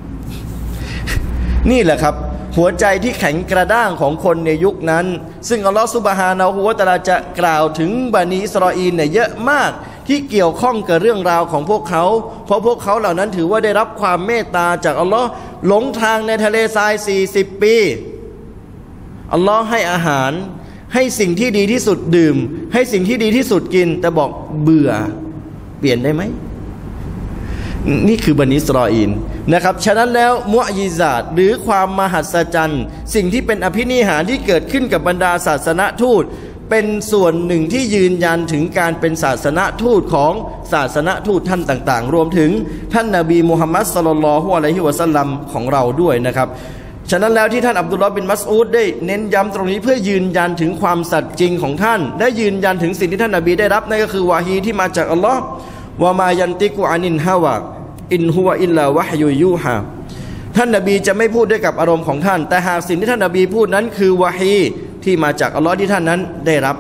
นี่แหละครับหัวใจที่แข็งกระด้างของคนในยุคนั้นซึ่งอัลลอฮฺซุบฮานะฮูวะตะอาลาจะกล่าวถึงบันิอิสราอีลเนี่ยเยอะมากที่เกี่ยวข้องกับเรื่องราวของพวกเขาเพราะพวกเขาเหล่านั้นถือว่าได้รับความเมตตาจากอัลลอฮ์หลงทางในทะเลทรายสี่สิบปีอัลลอฮ์ให้อาหารให้สิ่งที่ดีที่สุดดื่มให้สิ่งที่ดีที่สุดกินแต่บอกเบื่อเปลี่ยนได้ไหมนี่คือบันิอิสราอีลนะครับฉะนั้นแล้วมุอ์ญิซาตหรือความมหัศจรรย์สิ่งที่เป็นอภินิหารที่เกิดขึ้นกับบรรดาศาสนทูตเป็นส่วนหนึ่งที่ยืนยันถึงการเป็นศาสนทูตของศาสนทูตท่านต่างๆรวมถึงท่านนบีมุฮัมมัดศ็อลลัลลอฮุอะลัยฮิวะซัลลัมของเราด้วยนะครับฉะนั้นแล้วที่ท่านอับดุลลอฮ์บินมัสอูดได้เน้นย้ำตรงนี้เพื่อยืนยันถึงความสัตย์จริงของท่านได้ยืนยันถึงสิ่งที่ท่านนบีได้รับนั่นก็คือวาฮีที่มาจากอัลลอฮ์วะมายันติกุอานินฮาวะอินฮุวะอิลลาวะฮยุยูฮาท่านนบีจะไม่พูดด้วยกับอารมณ์ของท่านแต่หากสิ่งที่ท่านนบีพูดนั้นคือวะฮีที่มาจากอัลลอฮ์ที่ท่านนั้นได้รับ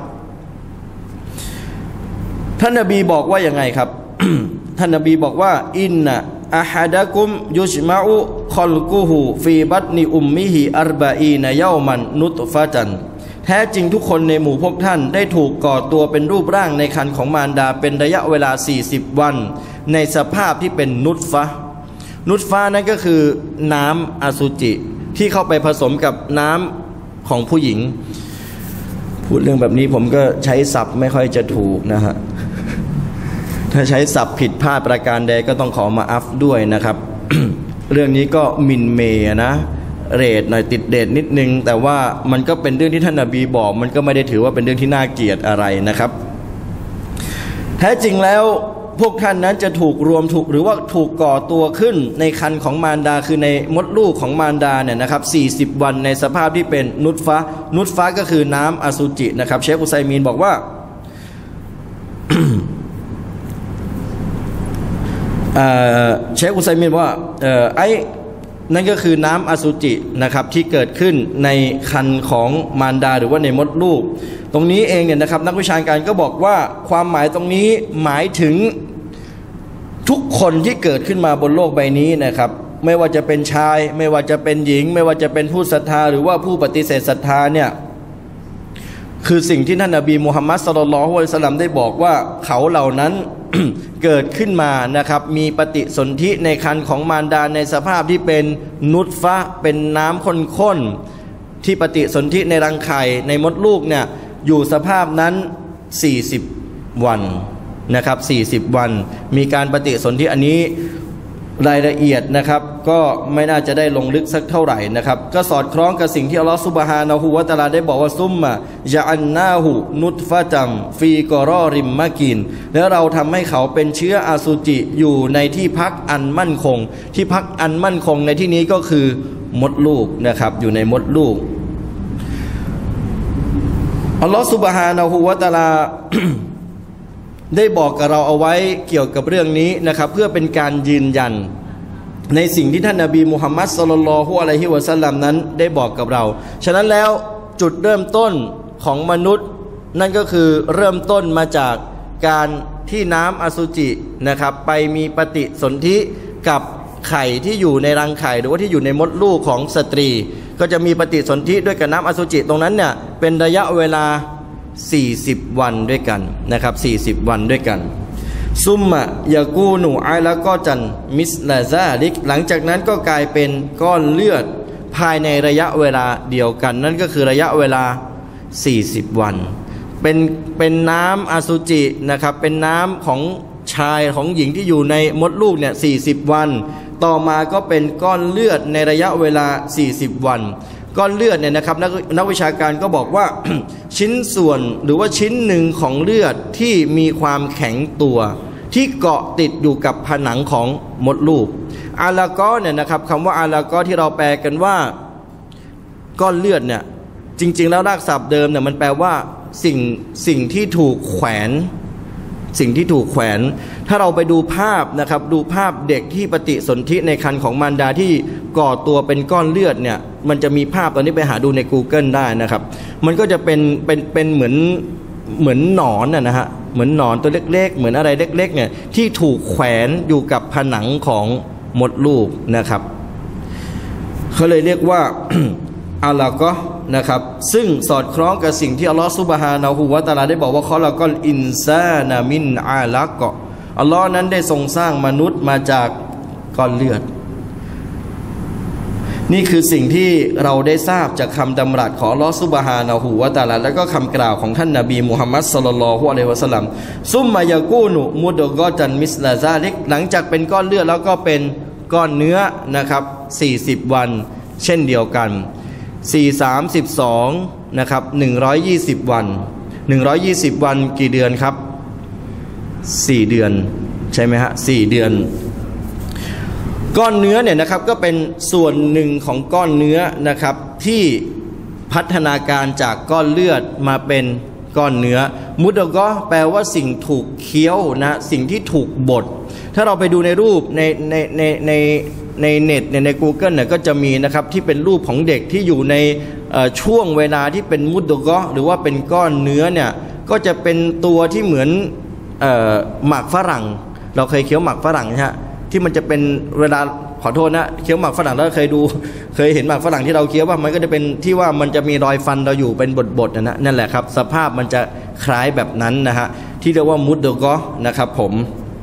ท่านนบีบอกว่าอย่างไงครับ ท่านนบีบอกว่าอินนะอะฮัดะกุมยุชมะอุคอลกุฮูฟีบัตนิอุมมิฮิอัรบะอีนยามันนุตฟะจันแท้จริงทุกคนในหมู่พวกท่านได้ถูกก่อตัวเป็นรูปร่างในครรภ์ของมารดาเป็นระยะเวลาสี่สิบวันในสภาพที่เป็นนุตฟะนุตฟะนั่นก็คือน้ำอสุจิที่เข้าไปผสมกับน้ำของผู้หญิงพูดเรื่องแบบนี้ผมก็ใช้ศัพท์ไม่ค่อยจะถูกนะฮะถ้าใช้ศัพท์ผิดพลาดประการใดก็ต้องขอมาอัฟด้วยนะครับ เรื่องนี้ก็มินเมนะเรทหน่อยติดเดทนิดนึงแต่ว่ามันก็เป็นเรื่องที่ท่านนบีบอกมันก็ไม่ได้ถือว่าเป็นเรื่องที่น่าเกลียดอะไรนะครับแท้จริงแล้วพวกท่านนั้นจะถูกรวมถูกหรือว่าถูกก่อตัวขึ้นในครรภ์ของมารดาคือในมดลูกของมารดาเนี่ยนะครับสี่สิบวันในสภาพที่เป็นนุตฟะนุตฟะก็คือน้ำอสุจินะครับเชคอุซัยมีนบอกว่า เชคอุซัยมินว่าไอ้นั่นก็คือน้ำอสุจินะครับที่เกิดขึ้นในครรภ์ของมารดาหรือว่าในมดลูกตรงนี้เองเนี่ยนะครับนักวิชาการก็บอกว่าความหมายตรงนี้หมายถึงทุกคนที่เกิดขึ้นมาบนโลกใบนี้นะครับไม่ว่าจะเป็นชายไม่ว่าจะเป็นหญิงไม่ว่าจะเป็นผู้ศรัทธาหรือว่าผู้ปฏิเสธศรัทธาเนี่ยคือสิ่งที่ท่านนบีมุฮัมมัดศ็อลลัลลอฮุอะลัยฮิวะซัลลัมได้บอกว่าเขาเหล่านั้น เกิดขึ้นมานะครับมีปฏิสนธิในครรภ์ของมารดาในสภาพที่เป็นนุตฟะเป็นน้ำข้นๆที่ปฏิสนธิในรังไข่ในมดลูกเนี่ยอยู่สภาพนั้นสี่สิบวันนะครับสี่สิบวันมีการปฏิสนธิอันนี้รายละเอียดนะครับก็ไม่น่าจะได้ลงลึกสักเท่าไหร่นะครับก็สอดคล้องกับสิ่งที่อัลลอฮฺซุบฮานะฮูวะตะอาลาได้บอกว่าซุมมะยะอันนาหูนุตฟะตัมฟีกอรอริมมะกินแล้วเราทำให้เขาเป็นเชื้ออสุจิอยู่ในที่พักอันมั่นคงที่พักอันมั่นคงในที่นี้ก็คือมดลูกนะครับอยู่ในมดลูกอัลลอฮฺซุบฮานะฮูวะตะอาลา ได้บอกกับเราเอาไว้เกี่ยวกับเรื่องนี้นะครับเพื่อเป็นการยืนยันในสิ่งที่ท่านนบีมุฮัมมัดศ็อลลัลลอฮุอะลัยฮิวะซัลลัมนั้นได้บอกกับเราฉะนั้นแล้วจุดเริ่มต้นของมนุษย์นั่นก็คือเริ่มต้นมาจากการที่น้ำอสุจินะครับไปมีปฏิสนธิกับไข่ที่อยู่ในรังไข่หรือว่าที่อยู่ในมดลูกของสตรีก็จะมีปฏิสนธิด้วยกับน้ำอสุจิตรงนั้นเนี่ยเป็นระยะเวลาสี่สิบวันด้วยกันนะครับสี่สิบวันด้วยกันซุมมะยากูนูไอแล้วก็จันมิสลาซาลิกหลังจากนั้นก็กลายเป็นก้อนเลือดภายในระยะเวลาเดียวกันนั่นก็คือระยะเวลาสี่สิบวันเป็นเป็นน้ำอสุจินะครับเป็นน้ำของชายของหญิงที่อยู่ในมดลูกเนี่ยสี่สิบวันต่อมาก็เป็นก้อนเลือดในระยะเวลาสี่สิบวันก้อนเลือดเนี่ยนะครับนักนักวิชาการก็บอกว่า ชิ้นส่วนหรือว่าชิ้นหนึ่งของเลือดที่มีความแข็งตัวที่เกาะติดอยู่กับผนังของมดลูกอาลากอเนี่ยนะครับคำว่าอาลากอที่เราแปลกันว่าก้อนเลือดเนี่ยจริงๆแล้วรากศัพท์เดิมเนี่ยมันแปลว่าสิ่งสิ่งที่ถูกแขวนสิ่งที่ถูกแขวนถ้าเราไปดูภาพนะครับดูภาพเด็กที่ปฏิสนธิในครรภ์ของมารดาที่ก่อตัวเป็นก้อนเลือดเนี่ยมันจะมีภาพตอนนี้ไปหาดูใน Google ได้นะครับมันก็จะเป็นเป็นเป็นเหมือนเหมือนหนอนนะฮะเหมือนหนอนตัวเล็กๆเหมือนอะไรเล็กๆเนี่ยที่ถูกแขวนอยู่กับผนังของมดลูกนะครับเขาเลยเรียกว่า อาลากอนะครับซึ่งสอดคล้องกับสิ่งที่อัลลอฮฺซุบฮานะฮูวะตะอาลาได้บอกว่าคอละกอลอินซานะมินอาลากออัลลอฮ์นั้นได้ทรงสร้างมนุษย์มาจากก้อนเลือดนี่คือสิ่งที่เราได้ทราบจากคำดำรัสของอัลลอฮฺซุบฮานะฮูวะตะอาลาและก็คำกล่าวของท่านนบีมุฮัมมัดศ็อลลัลลอฮุอะลัยฮิวะซัลลัมซุมมายากูนุมุดกอจันมิสลาซาลิกหลังจากเป็นก้อนเลือดแล้วก็เป็นก้อนเนื้อนะครับสี่สิบวันเช่นเดียวกันสี่ สาม สิบสองนะครับหนึ่งร้อยยี่สิบวันหนึ่งร้อยยี่สิบวันกี่เดือนครับสี่เดือนใช่ไหมฮะสี่เดือนก้อนเนื้อเนี่ยนะครับก็เป็นส่วนหนึ่งของก้อนเนื้อนะครับที่พัฒนาการจากก้อนเลือดมาเป็นก้อนเนื้อมุดกอแปลว่าสิ่งถูกเคี้ยวนะสิ่งที่ถูกบดถ้าเราไปดูในรูปในในในในในเน็ตในใน Google เนี่ยก็จะมีนะครับที่เป็นรูปของเด็กที่อยู่ในช่วงเวลาที่เป็นมุดกอหรือว่าเป็นก้อนเนื้อเนี่ยก็จะเป็นตัวที่เหมือนหมากฝรั่งเราเคยเคี้ยวหมากฝรั่งนะฮะที่มันจะเป็นเวลาขอโทษนะเคี้ยวหมากฝรั่งแล้วเคยดูเคยเห็นหมากฝรั่งที่เราเคี้ยวว่ามันก็จะเป็นที่ว่ามันจะมีรอยฟันเราอยู่เป็นบทๆนะนะนั่นแหละครับสภาพมันจะคล้ายแบบนั้นนะฮะที่เรียกว่ามุดเดกอนะครับผม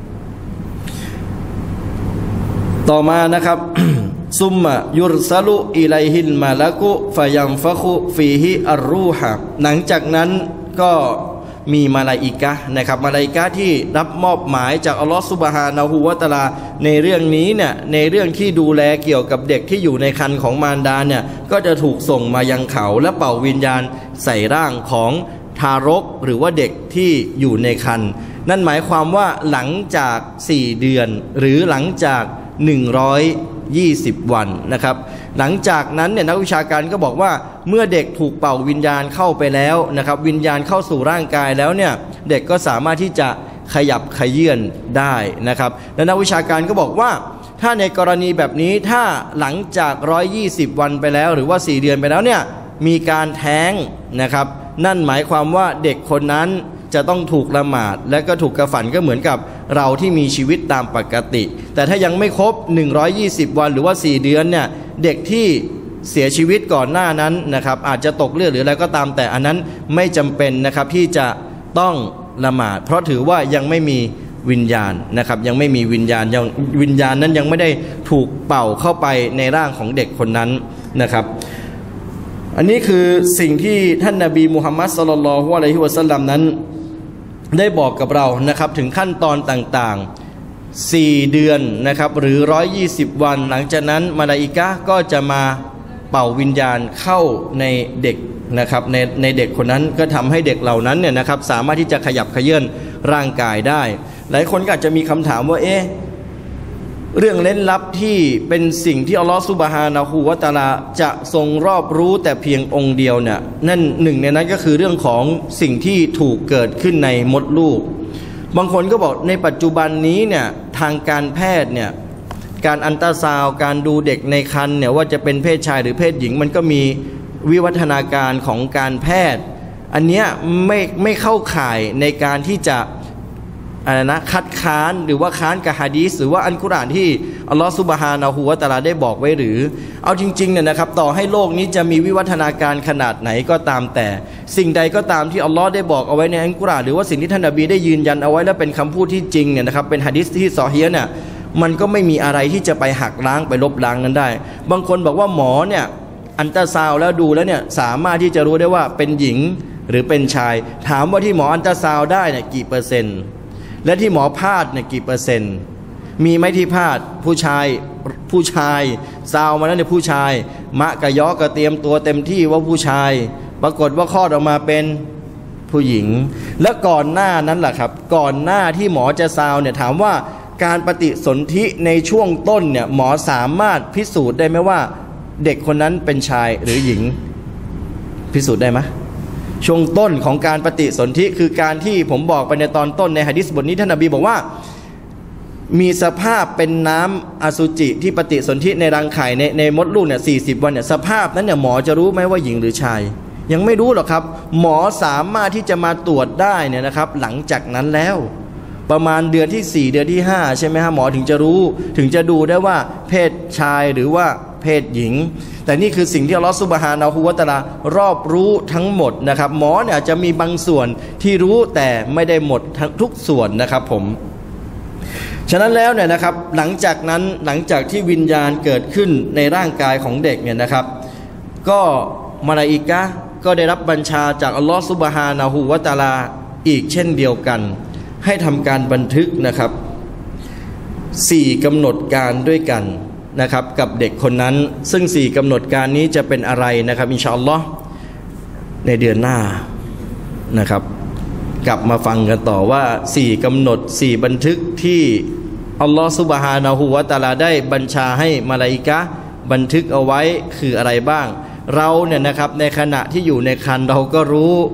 ต่อมานะครับ ซุมมะยุรซาลุอิไลฮิลมาละกุฟะยัมฟะคุฟีฮิอัรรูฮะหลังจากนั้นก็มีมาลาอิกะห์นะครับมาลาอิกะห์ที่รับมอบหมายจากอัลลอฮฺซุบฮานะฮูวะตะอาลาในเรื่องนี้เนี่ยในเรื่องที่ดูแลเกี่ยวกับเด็กที่อยู่ในครรภ์ของมารดาเนี่ยก็จะถูกส่งมายังเขาและเป่าวิญญาณใส่ร่างของทารกหรือว่าเด็กที่อยู่ในครรภ์นั่นหมายความว่าหลังจากสี่เดือนหรือหลังจากหนึ่งร้อยยี่สิบวันนะครับหลังจากนั้นเนี่ยนักวิชาการก็บอกว่าเมื่อเด็กถูกเป่าวิญญาณเข้าไปแล้วนะครับวิญญาณเข้าสู่ร่างกายแล้วเนี่ยเด็กก็สามารถที่จะขยับขยื่นได้นะครับและนักวิชาการก็บอกว่าถ้าในกรณีแบบนี้ถ้าหลังจากหนึ่งร้อยยี่สิบวันไปแล้วหรือว่าสี่เดือนไปแล้วเนี่ยมีการแท้งนะครับนั่นหมายความว่าเด็กคนนั้นจะต้องถูกละหมาดและก็ถูกกระฝันก็เหมือนกับเราที่มีชีวิตตามปกติแต่ถ้ายังไม่ครบหนึ่งร้อยยี่สิบวันหรือว่าสี่เดือนเนี่ยเด็กที่เสียชีวิตก่อนหน้านั้นนะครับอาจจะตกเลือดหรืออะไรก็ตามแต่อันนั้นไม่จำเป็นนะครับที่จะต้องละหมาดเพราะถือว่ายังไม่มีวิญญาณนะครับยังไม่มีวิญญาณยังวิญญาณนั้นยังไม่ได้ถูกเป่าเข้าไปในร่างของเด็กคนนั้นนะครับอันนี้คือสิ่งที่ท่านนบีมุฮัมมัดศ็อลลัลลอฮุอะลัยฮิวะซัลลัมนั้นได้บอกกับเรานะครับถึงขั้นตอนต่างๆสี่เดือนนะครับหรือหนึ่งร้อยยี่สิบวันหลังจากนั้นมลาอิกะห์ก็จะมาเป่าวิญญาณเข้าในเด็กนะครับในในเด็กคนนั้นก็ทำให้เด็กเหล่านั้นเนี่ยนะครับสามารถที่จะขยับเขยื้อนร่างกายได้หลายคนก็อาจจะมีคำถามว่าเอ๊ะเรื่องเล่นลับที่เป็นสิ่งที่อัลลอฮฺซุบฮานะฮูวะตะอาลาจะทรงรอบรู้แต่เพียงองค์เดียวเนี่ยนั่นหนึ่งในนั้นก็คือเรื่องของสิ่งที่ถูกเกิดขึ้นในมดลูกบางคนก็บอกในปัจจุบันนี้เนี่ยทางการแพทย์เนี่ยการอัลตราซาวด์การดูเด็กในครรภ์เนี่ยว่าจะเป็นเพศชายหรือเพศหญิงมันก็มีวิวัฒนาการของการแพทย์อันเนี้ยไม่ไม่เข้าข่ายในการที่จะอะไรนะคัดค้านหรือว่าค้านกับหะดีษหรือว่าอัลกุรอานที่อัลลอฮฺซุบฮานะฮูวะตะอาลาได้บอกไว้หรือเอาจริงๆเนี่ยนะครับต่อให้โลกนี้จะมีวิวัฒนาการขนาดไหนก็ตามแต่สิ่งใดก็ตามที่อัลลอฮ์ได้บอกเอาไว้ในอัลกุรอานหรือว่าสิ่งที่ท่านนบีได้ยืนยันเอาไว้และเป็นคำพูดที่จริงเนี่ยนะครับเป็นหะดีษที่ซอฮีฮ์เนี่ยมันก็ไม่มีอะไรที่จะไปหักล้างไปลบล้างนั้นได้บางคนบอกว่าหมอเนี่ยอัลตราซาวด์แล้วดูแล้วเนี่ยสามารถที่จะรู้ได้ว่าเป็นหญิงหรือเป็นชายถามว่าที่หมออัลตราซาวด์ได้เนี่ยกี่เปอร์เซ็นต์และที่หมอพาดเนี่ยกี่เปอร์เซ็นต์มีไหมที่พาดผู้ชายผู้ชายซาวมาแล้วเนี่ยผู้ชายมะกะยอกะเตรียมตัวเต็มที่ว่าผู้ชายปรากฏว่าคลอดออกมาเป็นผู้หญิงและก่อนหน้านั้นแหละครับก่อนหน้าที่หมอจะซาวเนี่ยถามว่าการปฏิสนธิในช่วงต้นเนี่ยหมอสามารถพิสูจน์ได้ไหมว่าเด็กคนนั้นเป็นชายหรือหญิงพิสูจน์ได้ไหมช่วงต้นของการปฏิสนธิคือการที่ผมบอกไปในตอนต้นในหะดีษบทนี้ท่านนบีบอกว่ามีสภาพเป็นน้ำอสุจิที่ปฏิสนธิในรังไข่ในในมดลูกเนี่ยสี่สิบวันเนี่ยสภาพนั้นเนี่ยหมอจะรู้ไหมว่าหญิงหรือชายยังไม่รู้หรอกครับหมอสามารถที่จะมาตรวจได้เนี่ยนะครับหลังจากนั้นแล้วประมาณเดือนที่สี่เดือนที่ห้าใช่ไหมฮะหมอถึงจะรู้ถึงจะดูได้ว่าเพศชายหรือว่าเพศหญิงแต่นี่คือสิ่งที่อัลลอฮฺซุบฮานะฮูวะตะอาลารอบรู้ทั้งหมดนะครับหมอเนี่ยจะมีบางส่วนที่รู้แต่ไม่ได้หมดทั้งทุกส่วนนะครับผมฉะนั้นแล้วเนี่ยนะครับหลังจากนั้นหลังจากที่วิญญาณเกิดขึ้นในร่างกายของเด็กเนี่ยนะครับก็มลาอิกะห์ก็ได้รับบัญชาจากอัลลอฮฺซุบฮานะฮูวะตะอาลาอีกเช่นเดียวกันให้ทำการบันทึกนะครับสี่กำหนดการด้วยกันนะครับกับเด็กคนนั้นซึ่งสี่กำหนดการนี้จะเป็นอะไรนะครับอินชาอัลลอฮ์ในเดือนหน้านะครับกลับมาฟังกันต่อว่าสี่กำหนดสี่บันทึกที่อัลลอฮ์ซุบฮานะฮูวะตะอาลาได้บัญชาให้มลาอิกะห์บันทึกเอาไว้คืออะไรบ้างเราเนี่ยนะครับในขณะที่อยู่ในครรภ์เราก็รู้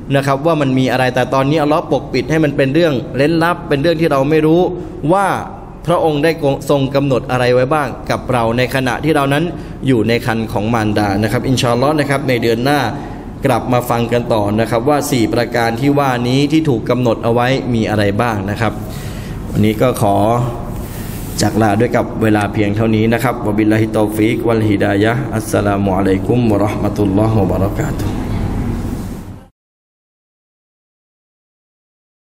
นะครับว่ามันมีอะไรแต่ตอนนี้อัลลอฮ์ปกปิดให้มันเป็นเรื่องเร้นลับเป็นเรื่องที่เราไม่รู้ว่าพระองค์ได้ทรงกำหนดอะไรไว้บ้างกับเราในขณะที่เรานั้นอยู่ในครรภ์ของมารดานะครับอินชาอัลลอฮ์นะครับในเดือนหน้ากลับมาฟังกันต่อนะครับว่าสี่ประการที่ว่านี้ที่ถูกกำหนดเอาไว้มีอะไรบ้างนะครับวันนี้ก็ขอจากลาด้วยกับเวลาเพียงเท่านี้นะครับวะบิลลาฮิตตอฟิกวัลฮิดายะฮ์อัสสลามุอะลัยกุมวะเราะห์มะตุลลอฮ์วะบะเราะกาตุฮ์